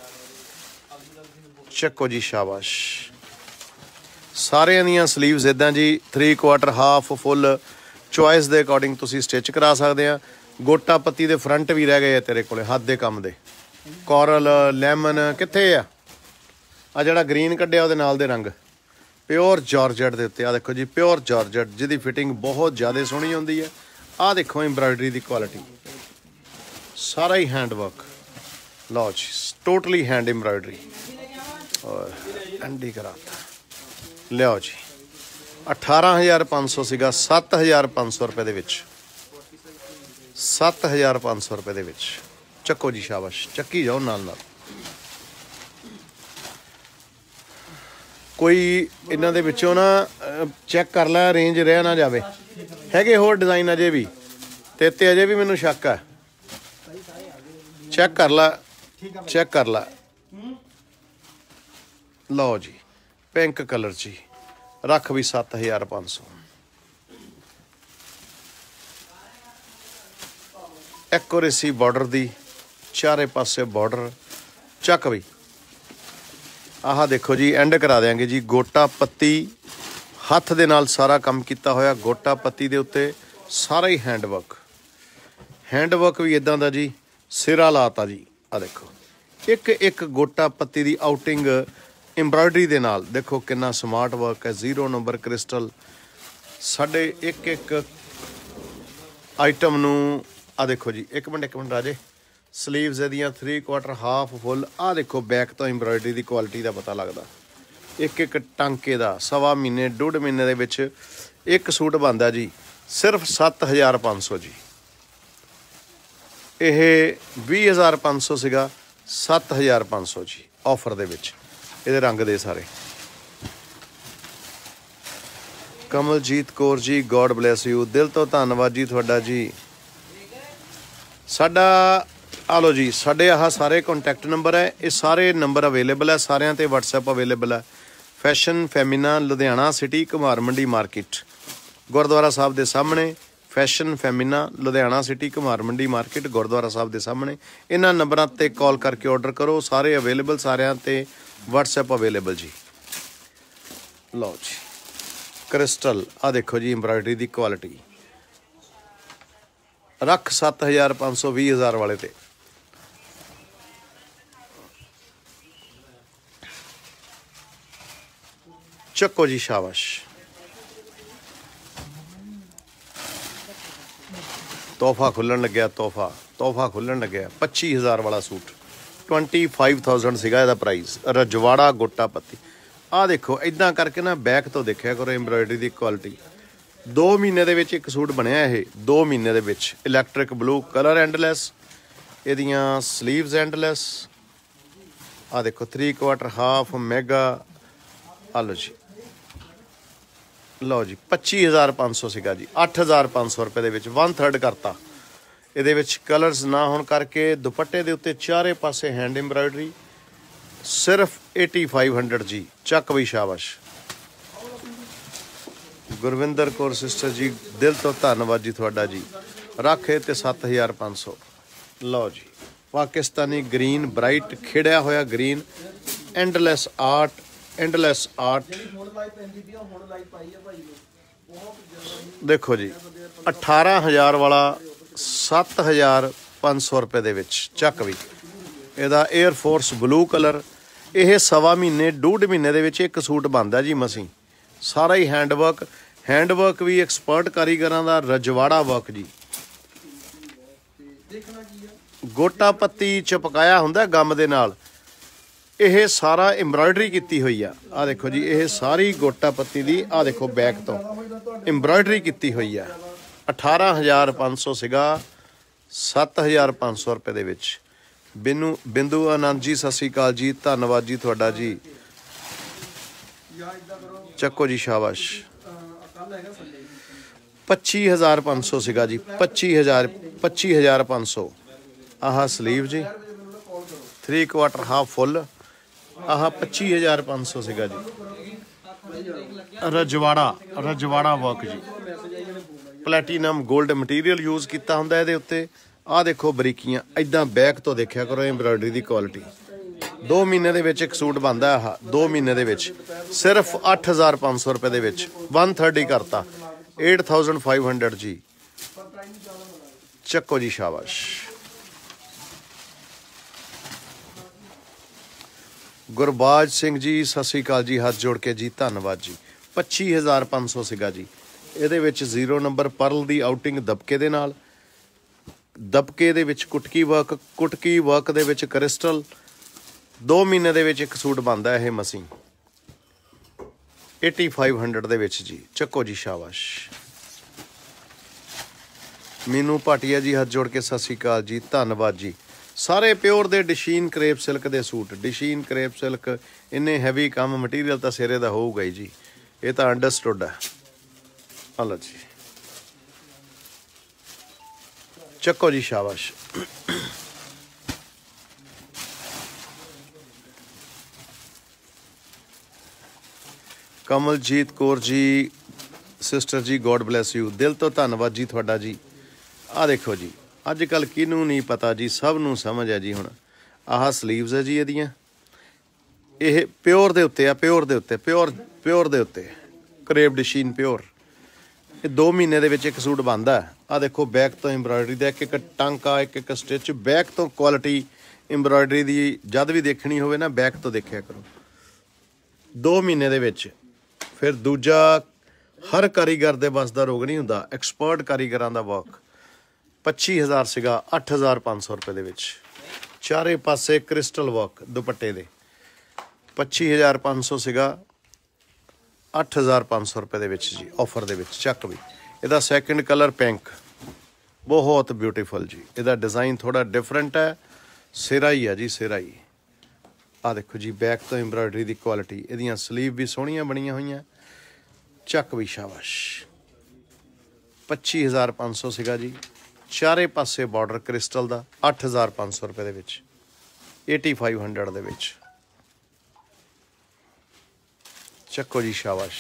ਚੱਕੋ जी, शाबाश। सारियां दियां स्लीव्स इदां जी, 3/4 हाफ फुल, चॉइस दे अकॉर्डिंग तुसीं स्टिच करा सकदे आ। गोटा पत्ती दे फ्रंट भी रह गए तेरे कोले, हत्थ दे काम दे। कोरल लैमन कित्थे आ? आ जिहड़ा ग्रीन कढ़िया उहदे नाल दे रंग, प्योर जॉर्जेट दे उत्ते। आ देखो जी, प्योर जॉर्जेट, जिहदी फिटिंग बहुत ज़्यादा सोहनी हुंदी है। आ देखो एम्ब्रॉयडरी की क्वालिटी, सारा ही हैंड वर्क। लो जी, टोटली हैंड एम्ब्रॉयडरी और एंडी कराता। लियाओ जी, 18500 सीगा, 7500 रुपए दे विच, 7500 रुपए दे विच। ਚੱਕੋ जी, शाबाश। ਚੱਕੀ जाओ नाल नाल। कोई इन्हां दे विचों ना चैक कर लै, रेंज रह ना जावे। हैगे होर डिज़ाइन अजे भी, ते अजे भी मैनूं शक है। चैक कर लै, चैक कर लै। लो जी, पिंक कलर जी, रख भी 7500। एक्यूरेसी बॉर्डर दी, चारे पासे बॉर्डर। चक भी, आह देखो जी, एंड करा देंगे जी। गोटा पत्ती हत्थ दे नाल सारा काम किया होया, गोटा पत्ती दे उत्ते सारा ही हैंडवर्क। हैंडवर्क भी इदां दा जी, सिरा लाता जी। आ देखो, एक गोटा पत्ती दी आउटिंग एम्ब्रॉयडरी दे नाल। देखो कितना स्मार्ट वर्क है, 0 नंबर क्रिस्टल। साडे एक आइटम नूं। आ देखो जी, एक मिनट राजे। स्लीव्स इहदियां 3/4 हाफ फुल। आ देखो, बैक तो एम्ब्रॉयडरी की क्वालिटी का पता लगता। एक टांके का 1.25 महीने 1.5 महीने दे विच एक सूट बनता जी, सिर्फ 7500 जी। यह 20500 सीगा, 7500 जी ऑफर दे विच। इहदे रंग दे सारे। Kamaljit Kaur ji, God bless you. दिल तो धन्नवाद जी तुहाडा जी। साडा आ लो जी, साढ़े आह सारे कॉन्टैक्ट नंबर है, ये सारे नंबर अवेलेबल है, सारियां ते WhatsApp अवेलेबल है। Fashion Femina, Ludhiana city, Ghumar Mandi market, Gurudwara Sahib के सामने। Fashion Femina, Ludhiana city, Ghumar Mandi market, Gurudwara Sahib के सामने। इन्हां नंबरां ते कॉल करके ऑर्डर करो, सारे अवेलेबल, सारियां ते WhatsApp अवेलेबल जी। लो जी, क्रिस्टल। आ देखो जी, एम्ब्रॉयडरी की क्वालिटी। रख 7500, 20000 वाले ते। ਚੱਕੋ ਜੀ ਸ਼ਾਬਾਸ਼। ਤੋਹਫਾ ਖੁੱਲਣ ਲੱਗਿਆ, ਤੋਹਫਾ ਖੁੱਲਣ ਲੱਗਿਆ। 25,000 ਵਾਲਾ ਸੂਟ 25,000 ਸੀਗਾ ਇਹਦਾ ਪ੍ਰਾਈਸ। ਰਜਵਾੜਾ ਗੋਟਾ ਪੱਤੀ। ਆਹ ਦੇਖੋ ਇਦਾਂ ਕਰਕੇ ਨਾ ਬੈਕ ਤੋਂ ਦੇਖਿਆ ਕਰੋ ਐਮਬਰਾਇਡਰੀ ਦੀ ਕੁਆਲਿਟੀ। 2 ਮਹੀਨੇ ਦੇ ਵਿੱਚ ਇੱਕ ਸੂਟ ਬਣਿਆ ਇਹ, 2 ਮਹੀਨੇ ਦੇ ਵਿੱਚ। ਇਲੈਕਟ੍ਰਿਕ ਬਲੂ ਕਲਰ ਐਂਡਲੈਸ, ਇਹਦੀਆਂ ਸਲੀਵਸ ਐਂਡਲੈਸ। ਆਹ ਦੇਖੋ 3/4 ਹਾਫ ਮੈਗਾ। ਆ ਲਓ ਜੀ, ਲਓ ਜੀ 25,500 ਸੀਗਾ ਜੀ। 8,500 ਰੁਪਏ ਦੇ ਵਿੱਚ 1/3 ਕਰਤਾ। ਇਹਦੇ ਵਿੱਚ ਕਲਰਸ ਨਾ ਹੋਣ ਕਰਕੇ ਦੁਪੱਟੇ ਦੇ ਉੱਤੇ ਚਾਰੇ ਪਾਸੇ ਹੈਂਡ ਐਮਬਰਾਇਡਰੀ। ਸਿਰਫ 8,500 ਜੀ। ਚੱਕ ਵੀ ਸ਼ਾਬਾਸ਼। ਗੁਰਵਿੰਦਰ ਕੌਰ ਸਿਸਟਰ ਜੀ, ਦਿਲ ਤੋਂ ਧੰਨਵਾਦ ਜੀ ਤੁਹਾਡਾ ਜੀ। ਰੱਖੇ ਤੇ 7,500। ਲਓ ਜੀ ਪਾਕਿਸਤਾਨੀ ਗ੍ਰੀਨ, ਬ੍ਰਾਈਟ ਖਿੜਿਆ ਹੋਇਆ green. Endless art, endless art. ਦੇਖੋ ਜੀ 18,000 ਵਾਲਾ 7,500 ਰੁਪਏ ਦੇ ਵਿੱਚ। ਚੱਕ ਵੀ। ਇਹਦਾ 에ਅਰ ਫੋਰਸ ਬਲੂ ਕਲਰ। ਇਹ 1.25 ਮਹੀਨੇ 1.5 ਮਹੀਨੇ ਦੇ ਵਿੱਚ ਇੱਕ ਸੂਟ ਬਣਦਾ ਜੀ ਮਸੀਂ। ਸਾਰਾ ਹੀ ਹੈਂਡਵਰਕ ਵੀ ਐਕਸਪਰਟ ਕਾਰੀਗਰਾਂ ਦਾ। ਰਜਵਾੜਾ ਵਰਕ ਜੀ। ਗੋਟਾ ਪੱਤੀ ਚਪਕਾਇਆ ਹੁੰਦਾ ਗਮ ਦੇ ਨਾਲ। ਇਹ ਸਾਰਾ ਐਮਬਰਾਇਡਰੀ ਕੀਤੀ ਹੋਈ ਆ। ਆਹ ਦੇਖੋ ਜੀ ਇਹ ਸਾਰੀ ਗੋਟਾ ਪੱਤੀ ਦੀ, ਆਹ ਦੇਖੋ ਬੈਕ ਤੋਂ ਐਮਬਰਾਇਡਰੀ ਕੀਤੀ ਹੋਈ ਆ। 18,500 ਸੀਗਾ, 7,500 ਰੁਪਏ ਦੇ ਵਿੱਚ। ਬਿੰਦੂ ਆਨੰਦ ਜੀ ਸਤਿ ਸ਼੍ਰੀ ਅਕਾਲ ਜੀ, ਧੰਨਵਾਦ ਜੀ ਤੁਹਾਡਾ ਜੀ। ਚੱਕੋ ਜੀ ਸ਼ਾਬਾਸ਼। 25,500 ਸੀਗਾ ਜੀ। 25,500। ਆਹ ਸਲੀਵ ਜੀ 3/4 ਹਾਫ ਫੁੱਲ। ਆਹ 25,500 ਸੀਗਾ ਜੀ। ਰਜਵਾੜਾ ਵਰਕ ਜੀ। ਪਲੈਟੀਨਮ ਗੋਲਡ ਮਟੀਰੀਅਲ ਯੂਜ਼ ਕੀਤਾ ਹੁੰਦਾ ਇਹਦੇ ਉੱਤੇ। ਆਹ ਦੇਖੋ ਬਰੀਕੀਆਂ। ਇਦਾਂ ਬੈਕ ਤੋਂ ਦੇਖਿਆ ਕਰੋ ਐਮਬਰਾਇਡਰੀ ਦੀ ਕੁਆਲਿਟੀ। 2 ਮਹੀਨੇ ਦੇ ਵਿੱਚ ਇੱਕ ਸੂਟ ਬਣਦਾ। ਆਹ 2 ਮਹੀਨੇ ਦੇ ਵਿੱਚ ਸਿਰਫ 8,500 ਰੁਪਏ ਦੇ ਵਿੱਚ 1/3 ਕਰਤਾ। 8,500 ਜੀ। ਚੱਕੋ ਜੀ ਸ਼ਾਬਾਸ਼। ਗੁਰਬਾਜ ਸਿੰਘ ਜੀ ਸਤਿ ਸ਼੍ਰੀ ਅਕਾਲ ਜੀ, ਹੱਥ ਜੋੜ ਕੇ ਜੀ ਧੰਨਵਾਦ ਜੀ। 25,500 ਸੀਗਾ ਜੀ। ਇਹਦੇ ਵਿੱਚ 0 ਨੰਬਰ ਪਰਲ ਦੀ ਆਊਟਿੰਗ ਦਬਕੇ ਦੇ ਨਾਲ। ਦਬਕੇ ਦੇ ਵਿੱਚ ਕੁਟਕੀ ਵਰਕ ਦੇ ਵਿੱਚ ਕ੍ਰਿਸਟਲ। 2 ਮਹੀਨੇ ਦੇ ਵਿੱਚ ਇੱਕ ਸੂਟ ਬਣਦਾ ਇਹ ਮਸੀਂ। 8,500 ਦੇ ਵਿੱਚ ਜੀ। ਚੱਕੋ ਜੀ ਸ਼ਾਬਾਸ਼। ਮੀਨੂ ਭਾਟੀਆ ਜੀ ਹੱਥ ਜੋੜ ਕੇ ਸਤਿ ਸ਼੍ਰੀ ਅਕਾਲ ਜੀ, ਧੰਨਵਾਦ ਜੀ। ਸਾਰੇ ਪਿਓਰ ਦੇ ਡਿਸ਼ੀਨ ਕਰੇਪ ਸਿਲਕ ਦੇ ਸੂਟ। ਡਿਸ਼ੀਨ ਕਰੇਪ ਸਿਲਕ ਇੰਨੇ ਹੈਵੀ ਕੰਮ ਮਟੀਰੀਅਲ ਤਾਂ ਸਿਰੇ ਦਾ ਹੋਊਗਾ ਹੀ ਜੀ। ਇਹ ਤਾਂ ਅੰਡਰਸਟੂਡ ਹੈ। ਹਲੋ ਜੀ ਚੱਕੋ ਜੀ ਸ਼ਾਬਾਸ਼। Kamaljit Kaur ji sister ji, God bless you. ਦਿਲ ਤੋਂ ਧੰਨਵਾਦ ਜੀ ਤੁਹਾਡਾ ਜੀ। ਆਹ ਦੇਖੋ ਜੀ ਅੱਜ ਕੱਲ੍ਹ ਕਿਹਨੂੰ ਨਹੀਂ ਪਤਾ ਜੀ, ਸਭ ਨੂੰ ਸਮਝ ਹੈ ਜੀ। ਹੁਣ ਆਹ ਸਲੀਵਸ ਹੈ ਜੀ ਇਹਦੀਆਂ। ਇਹ ਪਿਓਰ ਦੇ ਉੱਤੇ ਆ, ਪਿਓਰ ਦੇ ਉੱਤੇ ਕਰੇਪ ਡਿਸ਼ੀਨ ਪਿਓਰ। ਇਹ 2 ਮਹੀਨੇ ਦੇ ਵਿੱਚ ਇੱਕ ਸੂਟ ਬਣਦਾ। ਆਹ ਦੇਖੋ ਬੈਕ ਤੋਂ ਐਮਬਰਾਇਡਰੀ ਦਾ ਇੱਕ ਟਾਂਕਾ, ਇੱਕ ਸਟਿਚ। ਬੈਕ ਤੋਂ ਕੁਆਲਿਟੀ ਐਮਬਰਾਇਡਰੀ ਦੀ ਜਦ ਵੀ ਦੇਖਣੀ ਹੋਵੇ ਨਾ ਬੈਕ ਤੋਂ ਦੇਖਿਆ ਕਰੋ। 2 ਮਹੀਨੇ ਦੇ ਵਿੱਚ। ਫਿਰ ਦੂਜਾ ਹਰ ਕਾਰੀਗਰ ਦੇ ਬਸ ਦਾ ਰੋਗ ਨਹੀਂ ਹੁੰਦਾ। ਐਕਸਪਰਟ ਕਾਰੀਗਰਾਂ ਦਾ ਵਰਕ। 25,000 ਸੀਗਾ, 8,500 ਰੁਪਏ ਦੇ ਵਿੱਚ। ਚਾਰੇ ਪਾਸੇ ਕ੍ਰਿਸਟਲ ਵਰਕ ਦੁਪੱਟੇ ਦੇ। 25,500 ਸੀਗਾ, 8,500 ਰੁਪਏ ਦੇ ਵਿੱਚ ਜੀ ਆਫਰ ਦੇ ਵਿੱਚ। ਚੱਕ ਵੀ। ਇਹਦਾ ਸੈਕਿੰਡ ਕਲਰ ਪਿੰਕ, ਬਹੁਤ ਬਿਊਟੀਫੁਲ ਜੀ। ਇਹਦਾ ਡਿਜ਼ਾਈਨ ਥੋੜਾ ਡਿਫਰੈਂਟ ਹੈ। ਸਿਰਾ ਹੀ ਹੈ ਜੀ, ਸਿਰਾ ਹੀ। ਆਹ ਦੇਖੋ ਜੀ ਬੈਕ ਤੋਂ ਐਮਬਰਾਇਡਰੀ ਦੀ ਕੁਆਲਿਟੀ। ਇਹਦੀਆਂ ਸਲੀਵ ਵੀ ਸੋਹਣੀਆਂ ਬਣੀਆਂ ਹੋਈਆਂ। ਚੱਕ ਵੀ ਸ਼ਾਬਾਸ਼। 25,500 ਸੀਗਾ ਜੀ। ਚਾਰੇ ਪਾਸੇ ਬਾਰਡਰ ਕ੍ਰਿਸਟਲ ਦਾ। 8,500 ਰੁਪਏ ਦੇ ਵਿੱਚ। 8,500 ਦੇ ਵਿੱਚ। ਚੱਕੋ ਜੀ ਸ਼ਾਬਾਸ਼।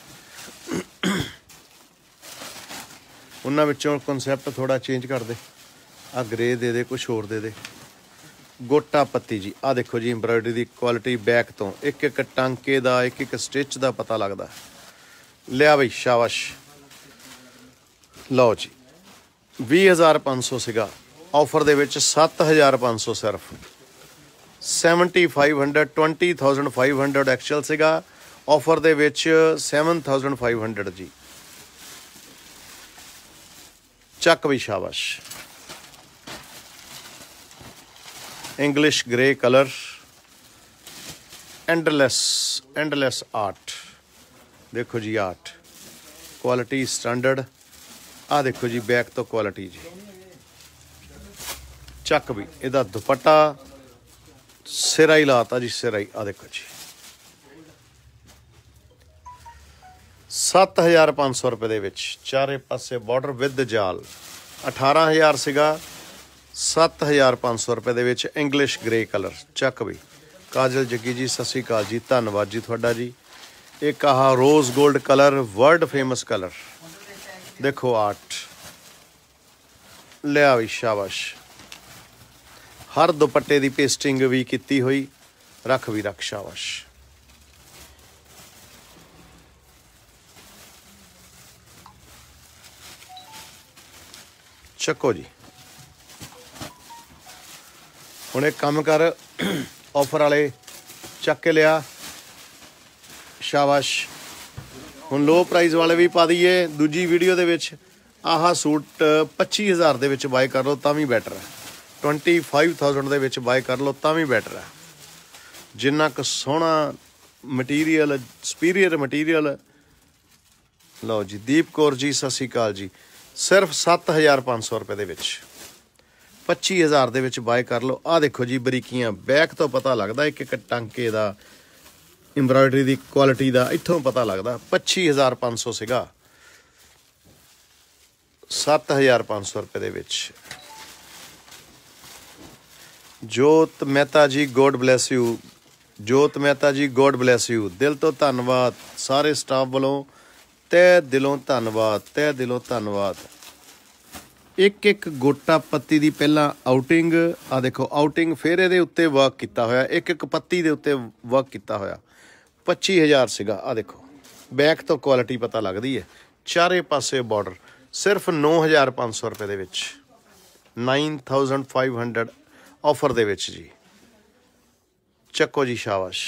ਉਹਨਾਂ ਵਿੱਚੋਂ ਕਨਸੈਪਟ ਥੋੜਾ ਚੇਂਜ ਕਰ ਦੇ। ਆ ਗ੍ਰੇ ਦੇ ਦੇ, ਕੁਛ ਹੋਰ ਦੇ ਦੇ। ਗੋਟਾ ਪੱਤੀ ਜੀ। ਆਹ ਦੇਖੋ ਜੀ ਐਮਬਰਾਇਡਰੀ ਦੀ ਕੁਆਲਿਟੀ ਬੈਕ ਤੋਂ। ਇੱਕ ਇੱਕ ਟਾਂਕੇ ਦਾ, ਇੱਕ ਇੱਕ ਸਟਿਚ ਦਾ ਪਤਾ ਲੱਗਦਾ। ਲਿਆ ਬਈ ਸ਼ਾਬਾਸ਼। ਲਓ ਜੀ 20,500 ਸੀਗਾ। ਆਫਰ ਦੇ ਵਿੱਚ 7,500 ਸਿਰਫ। 7,500 20,500 ਐਕਚੁਅਲ ਸੀਗਾ। ऑफर दे विच 7500 जी। ਚੱਕ ਵੀ ਸ਼ਾਬਾਸ਼। English grey colour, endless art. देखो जी आर्ट क्वालिटी स्टैंडर्ड। आ देखो जी बैक तो क्वालिटी जी। ਚੱਕ भी ਇਹਦਾ दुपट्टा सिरा ही लाता जी, सिरा ही। आ देखो जी 7500 रुपए ਦੇ ਵਿੱਚ ਚਾਰੇ ਪਾਸੇ ਬਾਰਡਰ ਵਿਦ ਜਾਲ। 18000 ਸੀਗਾ, 7500 रुपए ਦੇ ਵਿੱਚ ਇੰਗਲਿਸ਼ ਗ੍ਰੇ ਕਲਰ। ਚੱਕ ਵੀ। ਕਾਜਲ ਜੱਗੀ ਜੀ ਸਤਿ ਸ਼੍ਰੀ ਅਕਾਲ ਜੀ, ਧੰਨਵਾਦ ਜੀ ਤੁਹਾਡਾ ਜੀ। ਇੱਕ ਆਹ ਰੋਜ਼ 골ਡ ਕਲਰ, ਵਰਲਡ ਫੇਮਸ ਕਲਰ। ਦੇਖੋ ਆਰਟ ਲਿਆ ਵੀ ਸ਼ਾਬਾਸ਼। ਹਰ ਦੁਪੱਟੇ ਦੀ ਪੇਸਟਿੰਗ ਵੀ ਕੀਤੀ ਹੋਈ। ਰੱਖ ਵੀ ਰੱਖ ਸ਼ਾਬਾਸ਼। ਚੱਕੋ ਜੀ। ਹੁਣ ਇੱਕ ਕੰਮ ਕਰ, ਆਫਰ ਵਾਲੇ ਚੱਕ ਕੇ ਲਿਆ ਸ਼ਾਬਾਸ਼। ਹੁਣ ਲੋ ਪ੍ਰਾਈਸ ਵਾਲੇ ਵੀ ਪਾ ਦਈਏ ਦੂਜੀ ਵੀਡੀਓ ਦੇ ਵਿੱਚ। ਆਹ ਸੂਟ 25000 ਦੇ ਵਿੱਚ ਬਾਏ ਕਰ ਲਓ ਤਾਂ ਵੀ ਬੈਟਰ ਹੈ। 25000 ਦੇ ਵਿੱਚ ਬਾਏ ਕਰ ਲਓ ਤਾਂ ਵੀ ਬੈਟਰ ਹੈ। ਜਿੰਨਾ ਕੁ ਸੋਹਣਾ ਮਟੀਰੀਅਲ, ਸੁਪੀਰੀਅਰ ਮਟੀਰੀਅਲ। ਲਓ ਜੀ ਦੀਪ ਕੌਰ ਜੀ ਸਤਿ ਸ਼੍ਰੀ ਅਕਾਲ ਜੀ। ਸਿਰਫ 7500 रुपए ਦੇ ਵਿੱਚ 25000 ਦੇ ਵਿੱਚ ਬਾਏ ਕਰ ਲਓ। ਆਹ ਦੇਖੋ ਜੀ ਬਰੀਕੀਆਂ, ਬੈਕ ਤੋਂ ਪਤਾ ਲੱਗਦਾ ਇੱਕ ਇੱਕ ਟਾਂਕੇ ਦਾ, ਐਮਬਰਾਇਡਰੀ ਦੀ ਕੁਆਲਿਟੀ ਦਾ ਇੱਥੋਂ ਪਤਾ ਲੱਗਦਾ। 25500 ਸੀਗਾ, 7500 रुपए ਦੇ ਵਿੱਚ। ਜੋਤ ਮਹਿਤਾ ਜੀ ਗੋਡ ਬਲੈਸ ਯੂ। ਜੋਤ ਮਹਿਤਾ ਜੀ ਗੋਡ ਬਲੈਸ ਯੂ। ਦਿਲ ਤੋਂ ਧੰਨਵਾਦ ਸਾਰੇ ਸਟਾਫ ਵੱਲੋਂ, ਤਹਿ ਦਿਲੋਂ ਧੰਨਵਾਦ, ਤਹਿ ਦਿਲੋਂ ਧੰਨਵਾਦ। ਇੱਕ ਇੱਕ ਗੋਟਾ ਪੱਤੀ ਦੀ ਪਹਿਲਾਂ ਆਊਟਿੰਗ। ਆ ਦੇਖੋ ਆਊਟਿੰਗ, ਫਿਰ ਇਹਦੇ ਉੱਤੇ ਵਰਕ ਕੀਤਾ ਹੋਇਆ, ਇੱਕ ਇੱਕ ਪੱਤੀ ਦੇ ਉੱਤੇ ਵਰਕ ਕੀਤਾ ਹੋਇਆ। 25000 ਸੀਗਾ। ਆ ਦੇਖੋ ਬੈਕ ਤੋਂ ਕੁਆਲਿਟੀ ਪਤਾ ਲੱਗਦੀ ਹੈ। ਚਾਰੇ ਪਾਸੇ ਬਾਰਡਰ। ਸਿਰਫ 9500 रुपए ਦੇ ਵਿੱਚ, 9500 ਆਫਰ ਦੇ ਵਿੱਚ ਜੀ। ਚੱਕੋ ਜੀ ਸ਼ਾਬਾਸ਼।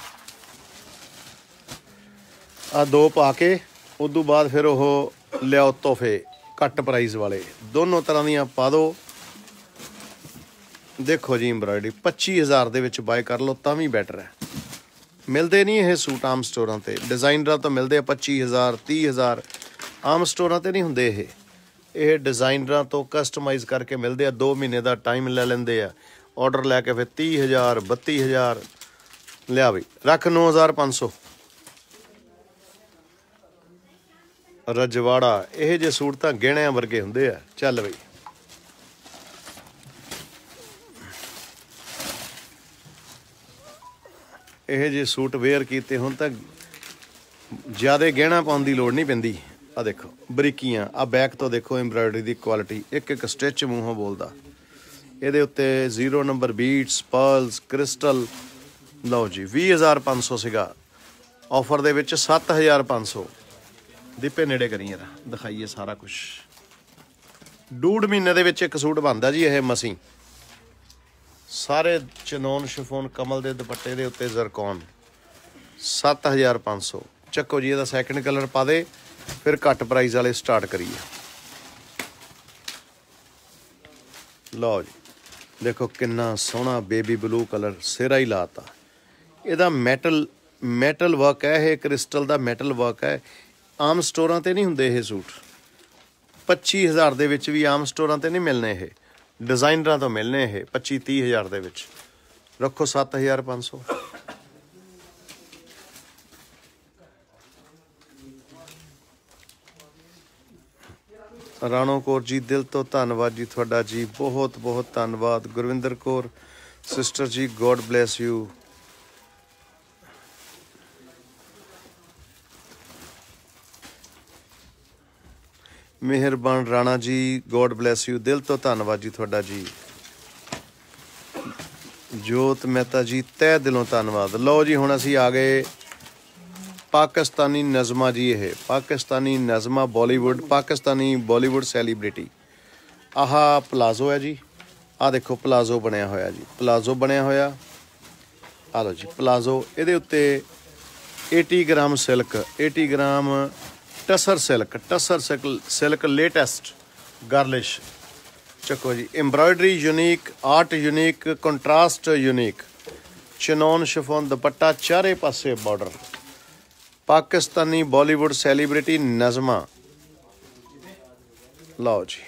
ਆ ਦੋ ਪਾ ਕੇ ਉਦੋਂ ਬਾਅਦ ਫਿਰ ਉਹ ਲਿਆਓ ਤੋਹਫੇ ਘੱਟ ਪ੍ਰਾਈਸ ਵਾਲੇ। ਦੋਨੋਂ ਤਰ੍ਹਾਂ ਦੀਆਂ ਪਾ ਦਿਓ। ਦੇਖੋ ਜੀ ਐਮਬਰਾਇਡਰੀ 25000 ਦੇ ਵਿੱਚ ਬਾਏ ਕਰ ਲਓ ਤਾਂ ਵੀ ਬੈਟਰ ਹੈ। ਮਿਲਦੇ ਨਹੀਂ ਇਹ ਸੂਟ ਆਮ ਸਟੋਰਾਂ ਤੇ। ਡਿਜ਼ਾਈਨਰਾਂ ਤੋਂ ਮਿਲਦੇ ਆ 25000 30000। ਆਮ ਸਟੋਰਾਂ ਤੇ ਨਹੀਂ ਹੁੰਦੇ ਇਹ ਡਿਜ਼ਾਈਨਰਾਂ ਤੋਂ ਕਸਟਮਾਈਜ਼ ਕਰਕੇ ਮਿਲਦੇ ਆ। 2 ਮਹੀਨੇ ਦਾ ਟਾਈਮ ਲੈ ਲੈਂਦੇ ਆ, ਆਰਡਰ ਲੈ ਕੇ ਫਿਰ 30000 32000। ਲਿਆ ਬਈ ਰੱਖ 9500। ਰਜਵਾੜਾ ਇਹ ਜਿਹੇ ਸੂਟ ਤਾਂ ਗਹਿਣਿਆਂ ਵਰਗੇ ਹੁੰਦੇ ਆ। ਚੱਲ ਬਈ ਇਹ ਜਿਹੇ ਸੂਟ ਵੇਅਰ ਕੀਤੇ ਹੁਣ ਤਾਂ ਜ਼ਿਆਦਾ ਗਹਿਣਾ ਪਾਉਣ ਦੀ ਲੋੜ ਨਹੀਂ ਪੈਂਦੀ। ਆ ਦੇਖੋ ਬਰੀਕੀਆਂ। ਆ ਬੈਕ ਤੋਂ ਦੇਖੋ ਐਮਬਰਾਇਡਰੀ ਦੀ ਕੁਆਲਿਟੀ, ਇੱਕ ਇੱਕ ਸਟਿਚ ਮੂੰਹੋਂ ਬੋਲਦਾ। ਇਹਦੇ ਉੱਤੇ 0 ਨੰਬਰ ਬੀਟਸ, ਪਰਲਸ, ਕ੍ਰਿਸਟਲ। ਲਓ ਜੀ 20500 ਸੀਗਾ, ਆਫਰ ਦੇ ਵਿੱਚ 7500। ਦੀਪੇ ਨੇੜੇ ਕਰੀ ਯਾਰ, ਦਿਖਾਈਏ ਸਾਰਾ ਕੁਛ। 1.5 ਮਹੀਨੇ ਦੇ ਵਿੱਚ ਇੱਕ ਸੂਟ ਬਣਦਾ ਜੀ ਇਹ ਮਸੀਂ। ਸਾਰੇ ਚਨੋਨ ਸ਼ਿਫੋਨ ਕਮਲ ਦੇ ਦੁਪੱਟੇ ਦੇ ਉੱਤੇ ਜ਼ਰਕੌਨ। 7500। ਚੱਕੋ ਜੀ ਇਹਦਾ ਸੈਕਿੰਡ ਕਲਰ ਪਾ ਦੇ, ਫਿਰ ਘੱਟ ਪ੍ਰਾਈਸ ਵਾਲੇ ਸਟਾਰਟ ਕਰੀਏ। ਲਓ ਜੀ ਦੇਖੋ ਕਿੰਨਾ ਸੋਹਣਾ ਬੇਬੀ ਬਲੂ ਕਲਰ, ਸਿਰਾ ਹੀ ਲਾਤਾ। ਇਹਦਾ ਮੈਟਲ ਵਰਕ ਹੈ, ਇਹ ਕ੍ਰਿਸਟਲ ਦਾ ਮੈਟਲ ਵਰਕ ਹੈ। ਆਮ ਸਟੋਰਾਂ ਤੇ ਨਹੀਂ ਹੁੰਦੇ ਇਹ ਸੂਟ। 25000 ਦੇ ਵਿੱਚ ਵੀ ਆਮ ਸਟੋਰਾਂ ਤੇ ਨਹੀਂ ਮਿਲਣੇ ਇਹ, ਡਿਜ਼ਾਈਨਰਾਂ ਤੋਂ ਮਿਲਣੇ ਇਹ 25-30 ਦੇ ਵਿੱਚ। ਰੱਖੋ 7500। ਰਾਣੋ ਕੌਰ ਜੀ ਦਿਲ ਤੋਂ ਧੰਨਵਾਦ ਜੀ ਤੁਹਾਡਾ ਜੀ, ਬਹੁਤ ਬਹੁਤ ਧੰਨਵਾਦ। Gurvinder Kaur sister ji God bless you. ਮਿਹਰਬਾਨ Rana ji God bless you. ਦਿਲ ਤੋਂ ਧੰਨਵਾਦ ਜੀ ਤੁਹਾਡਾ ਜੀ। ਜੋਤ ਮਹਿਤਾ ਜੀ ਤਹਿ ਦਿਲੋਂ ਧੰਨਵਾਦ। ਲਓ ਜੀ ਹੁਣ ਅਸੀਂ ਆ ਗਏ ਪਾਕਿਸਤਾਨੀ ਨਜ਼ਮਾ ਜੀ। ਇਹ ਪਾਕਿਸਤਾਨੀ ਨਜ਼ਮਾ ਬਾਲੀਵੁੱਡ, ਪਾਕਿਸਤਾਨੀ ਬਾਲੀਵੁੱਡ ਸੈਲੀਬ੍ਰਿਟੀ। ਆਹ ਪਲਾਜ਼ੋ ਹੈ ਜੀ। ਆਹ ਦੇਖੋ ਪਲਾਜ਼ੋ ਬਣਿਆ ਹੋਇਆ ਜੀ, ਪਲਾਜ਼ੋ ਬਣਿਆ ਹੋਇਆ। ਆਹ ਲਓ ਜੀ ਪਲਾਜ਼ੋ। ਇਹਦੇ ਉੱਤੇ 80 gram silk, 80 gram tussar silk latest girlish. चको जी, embroidery unique, art unique, contrast unique, chinon chiffon dupatta, चारे पासे बॉर्डर। पाकिस्तानी बॉलीवुड सैलीब्रिटी नज़मा। लो जी,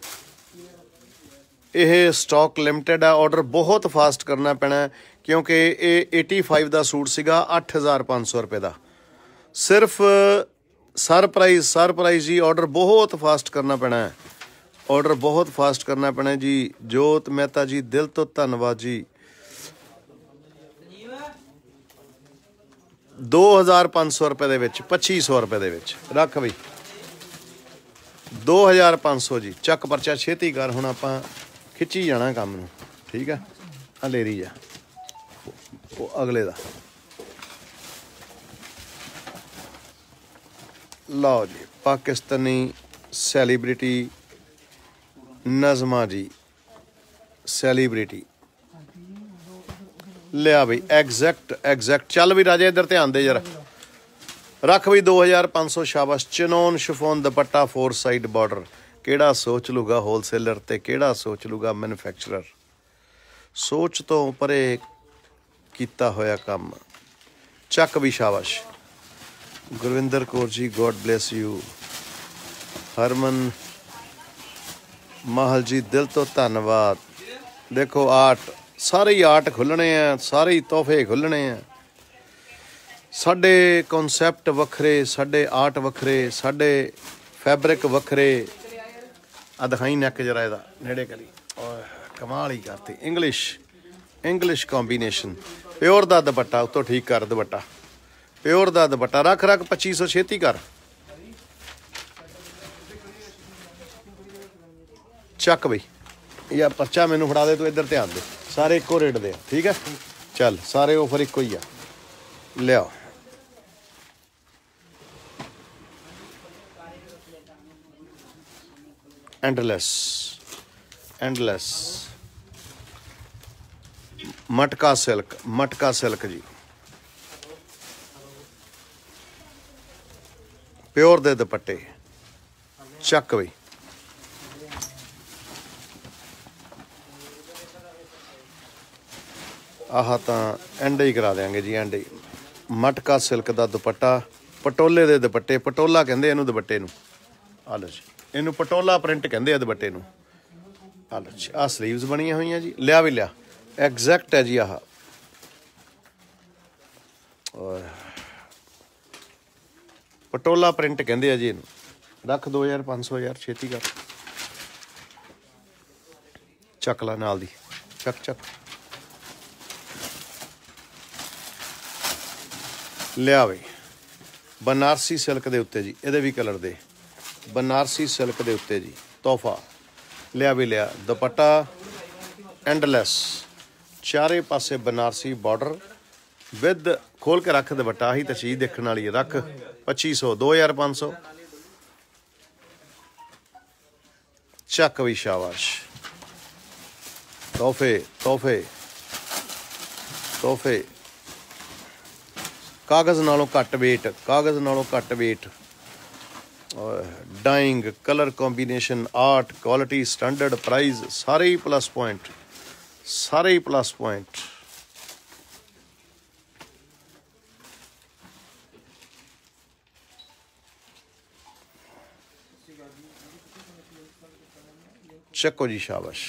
यह स्टॉक लिमिटेड है, ऑर्डर बहुत फास्ट करना पैना क्योंकि ये 85 का सूट सीगा 8500 रुपये का। सिर्फ सरप्राइज जी, ऑर्डर बहुत फास्ट करना पैना है, ऑर्डर बहुत फास्ट करना पैना जी। जोत मेहता जी, दिल तो धन्यवाद जी। 2500 रुपये दे विच, 2500 रुपये दे विच रख बई 2500 जी। चक परचा छेती कर, हुण आपां खिच्ची जाना काम नूं, ठीक है। हलेरी जा वो अगले दा। लो जी, पाकिस्तानी सैलीब्रिटी नज़मा जी, सैलीब्रिटी लिया बई एग्जैक्ट चल भी राजे, इधर ध्यान दे जरा, रख बई 2500। शाबाश। Chinon chiffon dupatta, 4 side border. केड़ा सोच लूगा होलसेलर ते केड़ा सोच लूगा मैन्युफैक्चरर। सोच तो परे कीता होया काम। चक भी शाबाश। Gurvinder Kaur ji, god bless you. Harman Mahal ji, दिल तो धन्यवाद। देखो आर्ट, सारे ही आर्ट खुलने हैं, सारे ही तोहफे खुलने हैं। साडे कॉन्सैप्ट वखरे, साडे आर्ट वखरे, साडे फैब्रिक वखरे। आ दिखाई नैक जरा इहदा नेड़े करी, और कमाल ही करती। इंग्लिश कॉम्बीनेशन, प्योर दा दुपट्टा उत्तों ठीक कर, दुपट्टा प्योर दा दुपट्टा रख 2500 छेती कर। चक बई, या पर्चा मैनू फड़ा दे, तू इधर ध्यान दे, सारे एको रेट दे, ठीक है। चल सारे ऑफर एको ही आ, लियाओ। एंडलेस मटका सिल्क जी, प्योर दे दुपट्टे। चक बई, आह तां एंड ही करा देंगे जी, एंड ही। मटका सिल्क का दुपट्टा, पटोले दे दुपट्टे, पटोला कहंदे इहनूं दुपट्टे नूं। आ लो जी, इहनूं पटोला प्रिंट कहंदे आ दुपट्टे नूं। आ लो जी, आ स्लीव्स बनिया हुई जी, लिया भी लिया, एग्जैक्ट है जी। आह पटोला प्रिंट कहंदे आ जी इहनूं। रख 2500 यार, छेती कर। चक ला नाल दी, चक लिया बई। बनारसी सिल्क के उत्ते जी, ये भी कलर दे, बनारसी सिल्क के उत्ते जी तोहफा। लिया भी लिया, दुपट्टा एंडलैस, चारे पासे बनारसी बॉर्डर विद, खोल के रख दुपट्टा, ही तो चीज़ देखने वाली है। रख 2500, 2500। चक भी शाबाश। तोहफे कागज़ नालों घट weight, dyeing, colour combination, art, quality, standard, price, सारे ही प्लस पॉइंट। चको जी शाबाश।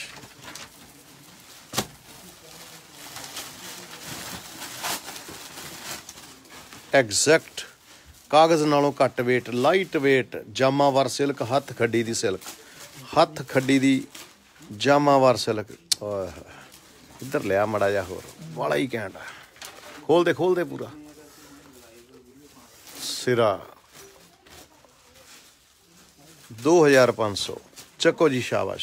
एग्जैक्ट कागज़ नालों घट weight, light weight, jamawar silk, हथ खड्डी दी सिल्क, हथ खड्डी दी जामावार सिल्क। इधर लिया मड़ा जा होर, बड़ा ही घैंट है। खोल दे पूरा सिरा। 2500। चको जी शाबाश।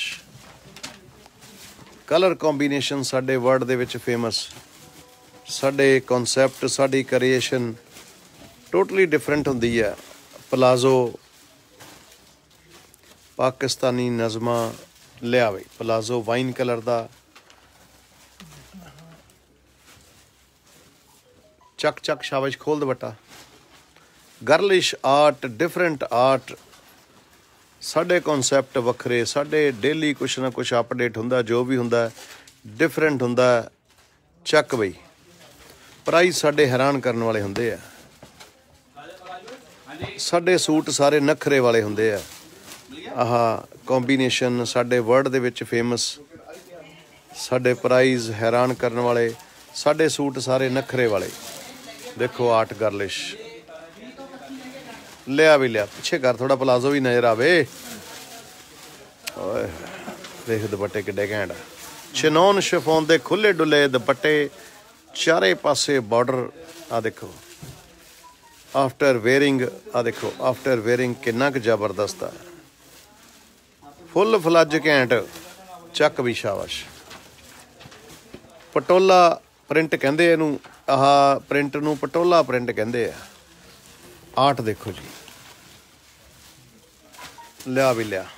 कलर कॉम्बीनेशन साडे वर्ल्ड दे विच फेमस, साडे कॉन्सैप्ट, साडी क्रिएशन टोटली डिफरेंट होंदी है। प्लाजो पाकिस्तानी नज़मा, लिया बई प्लाजो वाइन कलर दा। चक शाबाश, खोल dupatta. Girlish art, different art, साढ़े कॉन्सैप्ट वखरे, साढ़े डेली कुछ ना कुछ अपडेट हुंदा, जो भी हुंदा डिफरेंट हुंदा। चक बई प्राइस साढ़े हैरान करने वाले हुंदे आ। साढ़े सूट सारे नखरे वाले हुंदे आ। आह कॉम्बीनेशन साढ़े वर्ल्ड दे विच फेमस, साढ़े प्राइस हैरान करने वाले, साढ़े सूट सारे नखरे वाले। देखो आर्ट गर्लिश, लिया भी लिया, पिछे कर थोड़ा प्लाजो भी नजर आवे। देख दुपट्टे किड्डे घैंट, चिनोन शिफोन दे खुले डुले दुपट्टे, चारे पासे बॉर्डर। आ देखो आफ्टर वेयरिंग, आ देखो आफ्टर वेयरिंग किन्ना क जबरदस्त है। फुल फ्लज घैंट, चक भी शाबाश। पटोला प्रिंट कहंदे इहनूं, आह प्रिंट नूं पटोला प्रिंट कहंदे आ। आर्ट देखो जी, लिया भी लिया।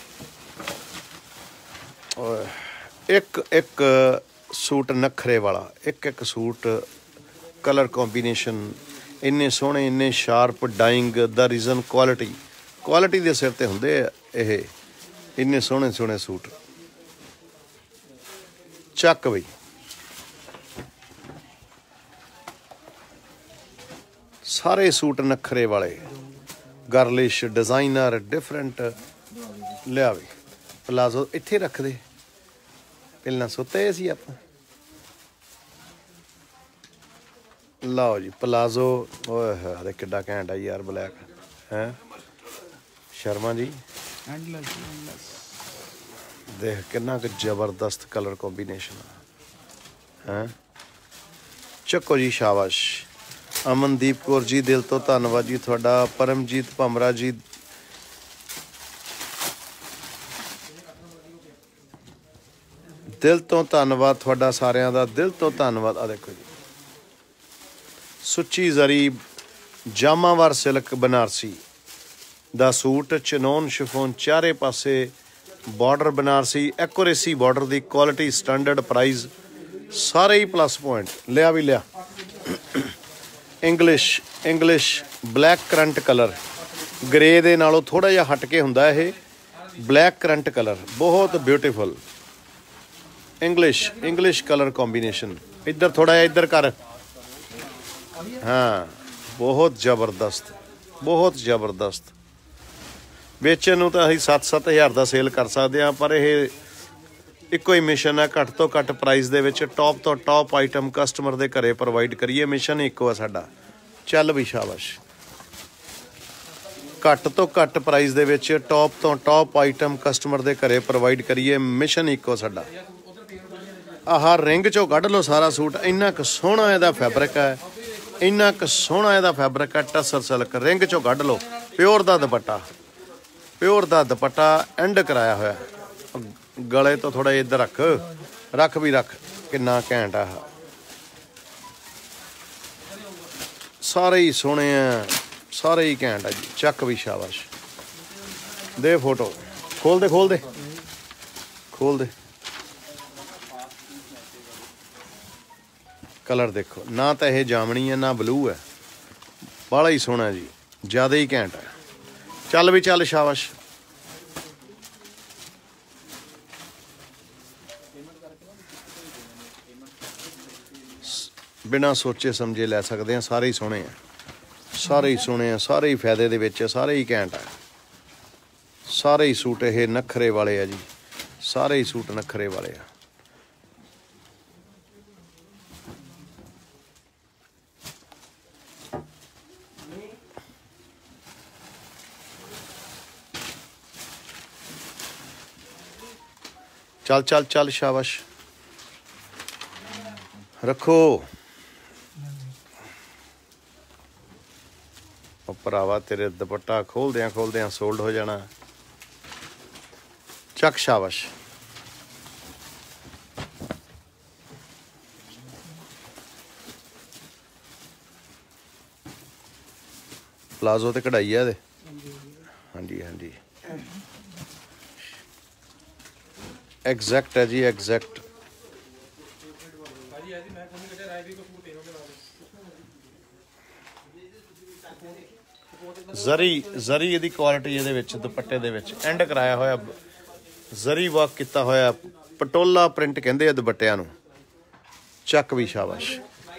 एक एक सूट नखरे वाला, एक एक सूट कलर कॉम्बीनेशन इन्ने सोहणे, इन्ने sharp, dyeing the reason quality, quality दे सिर ते हुंदे ये इन्ने सोहणे सोहणे सूट। चक बई सारे सूट नखरे वाले, गर्लिश, डिजाइनर, डिफरेंट। लिया बई प्लाजो इत्थे रख दे, पहला सुते सी आप। लाओ जी प्लाजो, ओए किड्डा घैंट है यार ब्लैक है। शर्मा जी देख किन्ना क जबरदस्त कलर कॉम्बीनेशन है। चको जी शाबाश। अमनदीप कौर जी दिल तो धन्नवाद जी थोड़ा। परमजीत भमरा जी दिल तो धन्नवाद थोड़ा, सारिਆਂ ਦਾ दिल तो धन्नवाद। आ देखो जी सुच्ची जरी जामावार सिल्क बनारसी दा सूट, चिनोन शिफोन, चारे पासे बॉर्डर बनारसी, एक्यूरेसी बॉर्डर दी क्वालिटी, स्टैंडर्ड प्राइस सारे ही प्लस पॉइंट। लिया भी लिया। English English black currant colour, grey दे नालों थोड़ा जिहा हट के हुंदा है। ब्लैक करंट कलर बहुत beautiful. English English colour combination, इधर थोड़ा जिहा इधर कर। हाँ बहुत जबरदस्त, बहुत जबरदस्त। बेचण नूं तां असीं 7-7 हज़ार दा सेल कर सकते हैं, पर यह इक्को ही मिशन है, घट तो घट प्राइस दे विच टॉप तो टॉप आइटम कस्टमर दे घरे प्रोवाइड करिए। मिशन इक्को है साडा। चल भी शाबाश। घट तो घट प्राइस दे विच टॉप तो टॉप आइटम कस्टमर दे घरे प्रोवाइड करिए। मिशन इक्को साडा। आह रिंग चो कढ़ लो सारा सूट, इन्ना क सोहना इहदा फैब्रिक है, इन्ना क सोहना इहदा फैब्रिक है। टसर सिल्क रिंग चो कढ़ लो। प्योर दा दुपट्टा, प्योर दा दुपट्टा एंड कराया होया। गले तो थोड़ा इधर रख, रख भी रख, किन्ना घैंट आ। सारे ही सोहने हैं, सारे ही घैंट है जी। चक भी शाबाश। दे फोटो, खोल दे खोल दे खोल दे। कलर देखो ना, तो यह जामनी है ना ब्लू है, बड़ा ही सोहना जी, ज़्यादा ही घैंट है। चल भी चल शाबाश। बिना सोचे समझे लै सकते हैं। सारे ही सोहने हैं, सारे ही सोहने हैं, सारे ही फायदे दे विच, सारे ही घैंट है। सारे ही सूट ये नखरे वाले है जी, सारे ही सूट नखरे वाले है। चल चल चल शाबाश। रखो भरावा, तेरे दुपट्टा खोलद्या सोल्ड हो जाना। चक शाबाश। प्लाजो ते कढ़ाई है। हाँ जी हाँ जी, एग्जैक्ट है जी, एग्जैक्ट। ਜ਼ਰੀ ਜ਼ਰੀ ਇਹਦੀ ਕੁਆਲਿਟੀ ਇਹਦੇ ਵਿੱਚ ਦੁਪੱਟੇ ਦੇ ਵਿੱਚ ਐਂਡ ਕਰਾਇਆ ਹੋਇਆ ਜ਼ਰੀ ਵਰਕ ਕੀਤਾ ਹੋਇਆ ਪਟੋਲਾ ਪ੍ਰਿੰਟ ਕਹਿੰਦੇ ਆ ਦੁਪੱਟਿਆਂ ਨੂੰ। ਚੱਕ ਵੀ ਸ਼ਾਬਾਸ਼।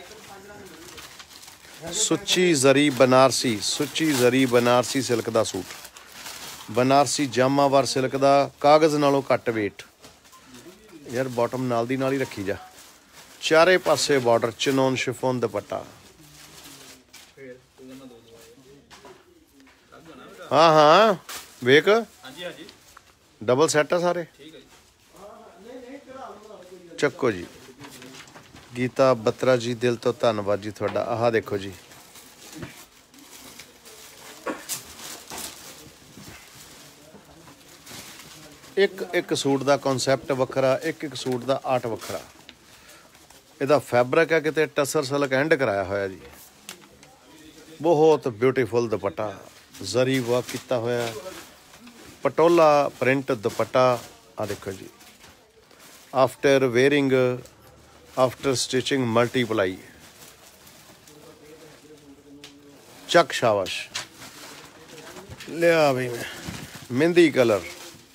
ਸੁੱਚੀ ਜ਼ਰੀ ਬਨਾਰਸੀ, ਸੁੱਚੀ ਜ਼ਰੀ ਬਨਾਰਸੀ ਸਿਲਕ ਦਾ ਸੂਟ, ਬਨਾਰਸੀ ਜਾਮਾਵਾਰ ਸਿਲਕ ਦਾ, ਕਾਗਜ਼ ਨਾਲੋਂ ਘੱਟ ਵੇਟ। ਯਾਰ ਬਾਟਮ ਨਾਲ ਦੀ ਨਾਲ ਹੀ ਰੱਖੀ ਜਾ। ਚਾਰੇ ਪਾਸੇ ਬਾਰਡਰ, ਚਨੋਨ ਸ਼ਿਫੋਨ ਦੁਪੱਟਾ। हाँ हाँ वेक डबल सैट है सारे। ਚੱਕੋ ਜੀ। गीता बत्रा जी दिल तो धन्नवाद जी थोड़ा। आह देखो जी एक एक सूट का कॉन्सैप्ट वखरा, एक एक सूट का आर्ट वखरा। ਇਹਦਾ फैब्रिक है किते टसर सिल्क एंड कराया होया जी। बहुत ब्यूटीफुल दुपट्टा, ਜ਼ਰੀ वर्क किया होया, पटोला प्रिंट दुपट्टा। आ देखो जी after wearing, after stitching multiply. चक शाबाश। लिया भाई मैं mehndi colour,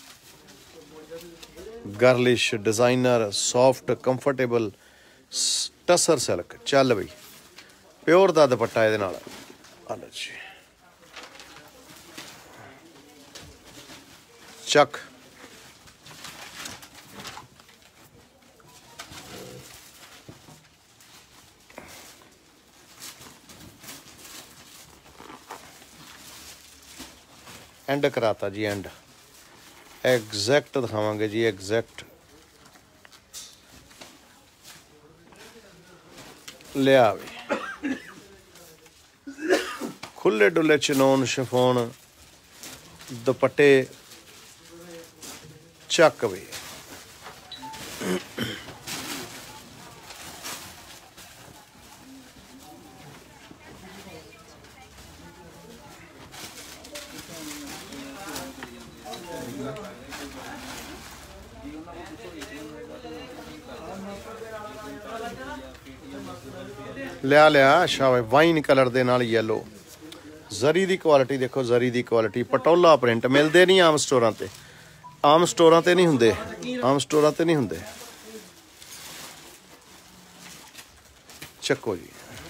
girlish designer, soft comfortable tussar silk. चल बई प्योर का दुपट्टा ये नाल। आ जी ਚੱਕ। एंड कराता जी एंड। एग्जैक्ट दिखावांगे जी एग्जैक्ट। लिया भी खुले डुले चनोन शिफोन दुपट्टे। ਚੱਕ ਵੀ ਲਿਆ ਲਿਆ। ਸ਼ਾਬਾਸ਼। ਵਾਈਨ ਕਲਰ ਦੇ ਨਾਲ ਯੈਲੋ। ਜ਼ਰੀ ਦੀ ਕੁਆਲਿਟੀ ਦੇਖੋ, ਜ਼ਰੀ ਦੀ ਕੁਆਲਿਟੀ। ਪਟੋਲਾ ਪ੍ਰਿੰਟ ਮਿਲਦੇ ਨਹੀਂ ਆਮ ਸਟੋਰਾਂ ਤੇ, ਆਮ ਸਟੋਰਾਂ ਤੇ ਨਹੀਂ ਹੁੰਦੇ, ਆਮ ਸਟੋਰਾਂ ਤੇ ਨਹੀਂ ਹੁੰਦੇ। ਚੱਕੋ ਜੀ।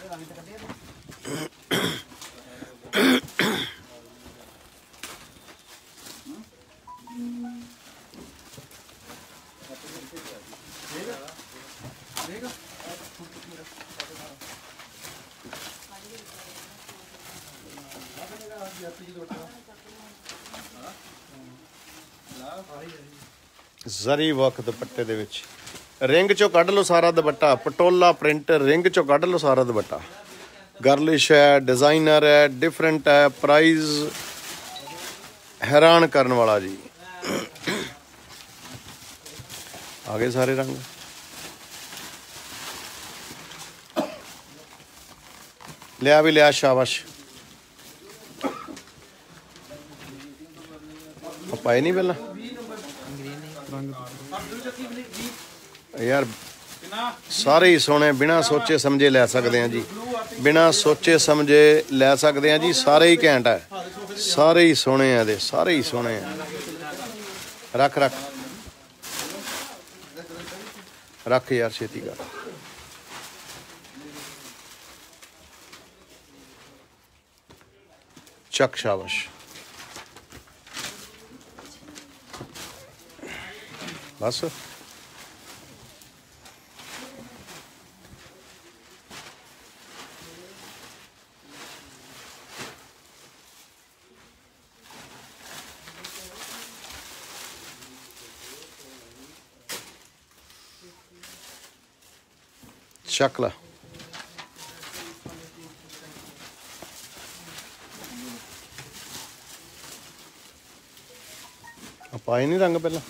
ਜ਼ਰੀ ਵਰਕ ਦੁਪੱਟੇ ਦੇ ਵਿੱਚ, ਰਿੰਗ ਚੋਂ ਕੱਢ ਲਓ ਸਾਰਾ ਦੁਪੱਟਾ। ਪਟੋਲਾ ਪ੍ਰਿੰਟ ਰਿੰਗ ਚੋਂ ਕੱਢ ਲਓ ਸਾਰਾ ਦੁਪੱਟਾ। गर्लिश है, डिजाइनर है, डिफरेंट है, प्राइस हैरान करने वाला जी। आगे सारे रंग लिया भी लिया, शाबाश। पाए नहीं पहला यार, सारे ही सोने बिना सोचे समझे लै सकते हैं जी, बिना सोचे समझे लै सकते हैं जी। सारे ही घैंट है, सारे ही सोने हैं दे, सारे ही सोने हैं। रख रख रख यार, छेती कर। चक, शाबाश। बस ਚੱਕ ਲਾ। ਪਾਏ ਨਹੀਂ ਰੰਗ ਪਹਿਲਾਂ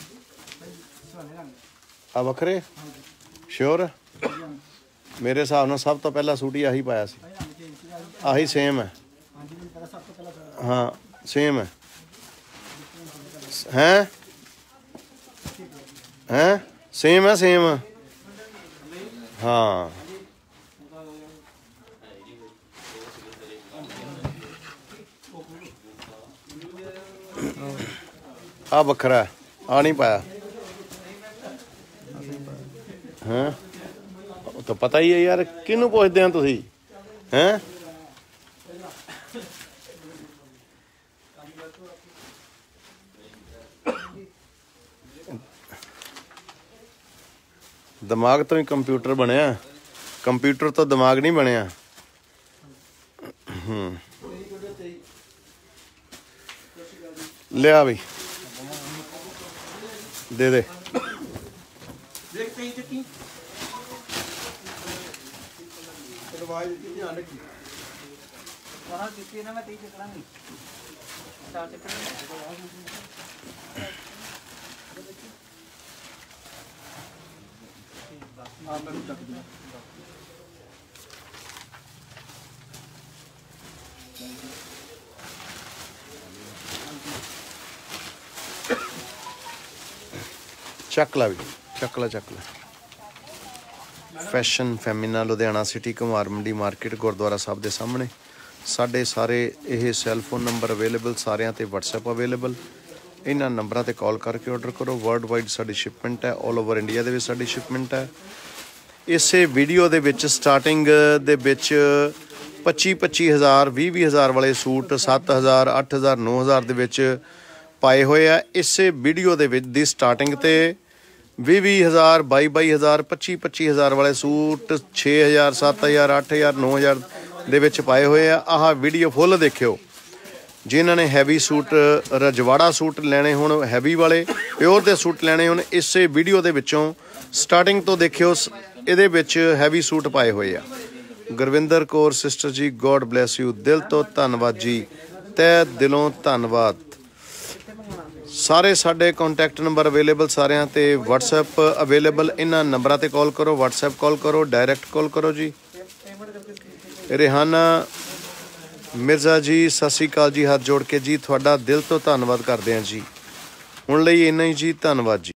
ਆ ਵੱਖਰੇ? ਸ਼ੋਰ? ਮੇਰੇ ਹਿਸਾਬ ਨਾਲ ਸਭ ਤੋਂ ਪਹਿਲਾਂ ਸੂਟ ਹੀ ਆਹੀ ਪਾਇਆ ਸੀ। ਆਹੀ ਸੇਮ ਹੈ, ਹਾਂ ਸੇਮ ਹੈ। ਹੈਂ ਹੈਂ ਸੇਮ ਹੈ, ਸੇਮ। हाँ आ बखरा आ नहीं पाया हैं तो पता ही है यार किनू पुछदे हैं तुसी हैं दिमाग तो ही कंप्यूटर बनया कंप्यूटर तो दिमाग नहीं बनया लिया भी दे दे ਚੱਕ ਲਾ ਵੀ ਚੱਕ ਲਾ fashion Femina Ludhiana city Kumar Mandi market Gurdwara ਸਾਹਿਬ ਦੇ ਸਾਹਮਣੇ ਸਾਡੇ ਸਾਰੇ ਇਹ ਸੈੱਲਫੋਨ ਨੰਬਰ ਅਵੇਲੇਬਲ ਸਾਰਿਆਂ ਤੇ WhatsApp ਅਵੇਲੇਬਲ ਇਹਨਾਂ ਨੰਬਰਾਂ ਤੇ ਕਾਲ ਕਰਕੇ ਆਰਡਰ ਕਰੋ ਵਰਲਡ ਵਾਈਡ ਸਾਡੀ ਸ਼ਿਪਮੈਂਟ ਹੈ ਆਲ ਓਵਰ ਇੰਡੀਆ ਦੇ ਵਿੱਚ ਸਾਡੀ ਸ਼ਿਪਮੈਂਟ ਹੈ ਇਸੇ ਵੀਡੀਓ ਦੇ ਵਿੱਚ ਸਟਾਰਟਿੰਗ ਦੇ ਵਿੱਚ 25,000 20,000 ਵਾਲੇ ਸੂਟ 7,000 8,000 9,000 ਦੇ ਵਿੱਚ ਪਾਏ ਹੋਏ ਆ ਇਸੇ ਵੀਡੀਓ ਦੇ ਵਿੱਚ ਦੀ ਸਟਾਰਟਿੰਗ ਤੇ 20,000 22,000 25,000 ਵਾਲੇ ਸੂਟ 6,000 7,000 8,000 9,000 ਦੇ ਵਿੱਚ ਪਾਏ ਹੋਏ ਆ ਆਹ ਵੀਡੀਓ ਫੁੱਲ ਦੇਖਿਓ ਜਿਨ੍ਹਾਂ ਨੇ ਹੈਵੀ ਸੂਟ ਰਜਵਾੜਾ ਸੂਟ ਲੈਣੇ ਹੁਣ ਹੈਵੀ ਵਾਲੇ ਪਿਓਰ ਦੇ ਸੂਟ ਲੈਣੇ ਹੁਣ ਇਸੇ ਵੀਡੀਓ ਦੇ ਵਿੱਚੋਂ ਸਟਾਰਟਿੰਗ ਤੋਂ ਦੇਖਿਓ ਇਹਦੇ ਵਿੱਚ ਹੈਵੀ ਸੂਟ ਪਾਏ ਹੋਏ ਆ Gurvinder Kaur sister ji God bless you ਦਿਲ ਤੋਂ ਧੰਨਵਾਦ ਜੀ ਤਹਿ ਦਿਲੋਂ ਧੰਨਵਾਦ ਸਾਰੇ ਸਾਡੇ ਕੰਟੈਕਟ ਨੰਬਰ ਅਵੇਲੇਬਲ ਸਾਰਿਆਂ ਤੇ WhatsApp ਅਵੇਲੇਬਲ ਇਹਨਾਂ ਨੰਬਰਾਂ ਤੇ ਕਾਲ ਕਰੋ WhatsApp ਕਾਲ ਕਰੋ ਡਾਇਰੈਕਟ ਕਾਲ ਕਰੋ ਜੀ ਰਿਹਾਨਾ ਮਿਰਜ਼ਾ ਜੀ ਸਤਿ ਸ਼੍ਰੀ ਅਕਾਲ ਜੀ ਹੱਥ ਜੋੜ ਕੇ ਜੀ ਤੁਹਾਡਾ ਦਿਲ ਤੋਂ ਧੰਨਵਾਦ ਕਰਦੇ ਹਾਂ ਜੀ ਹੁਣ ਲਈ ਇੰਨਾ ਹੀ ਜੀ ਧੰਨਵਾਦ ਜੀ।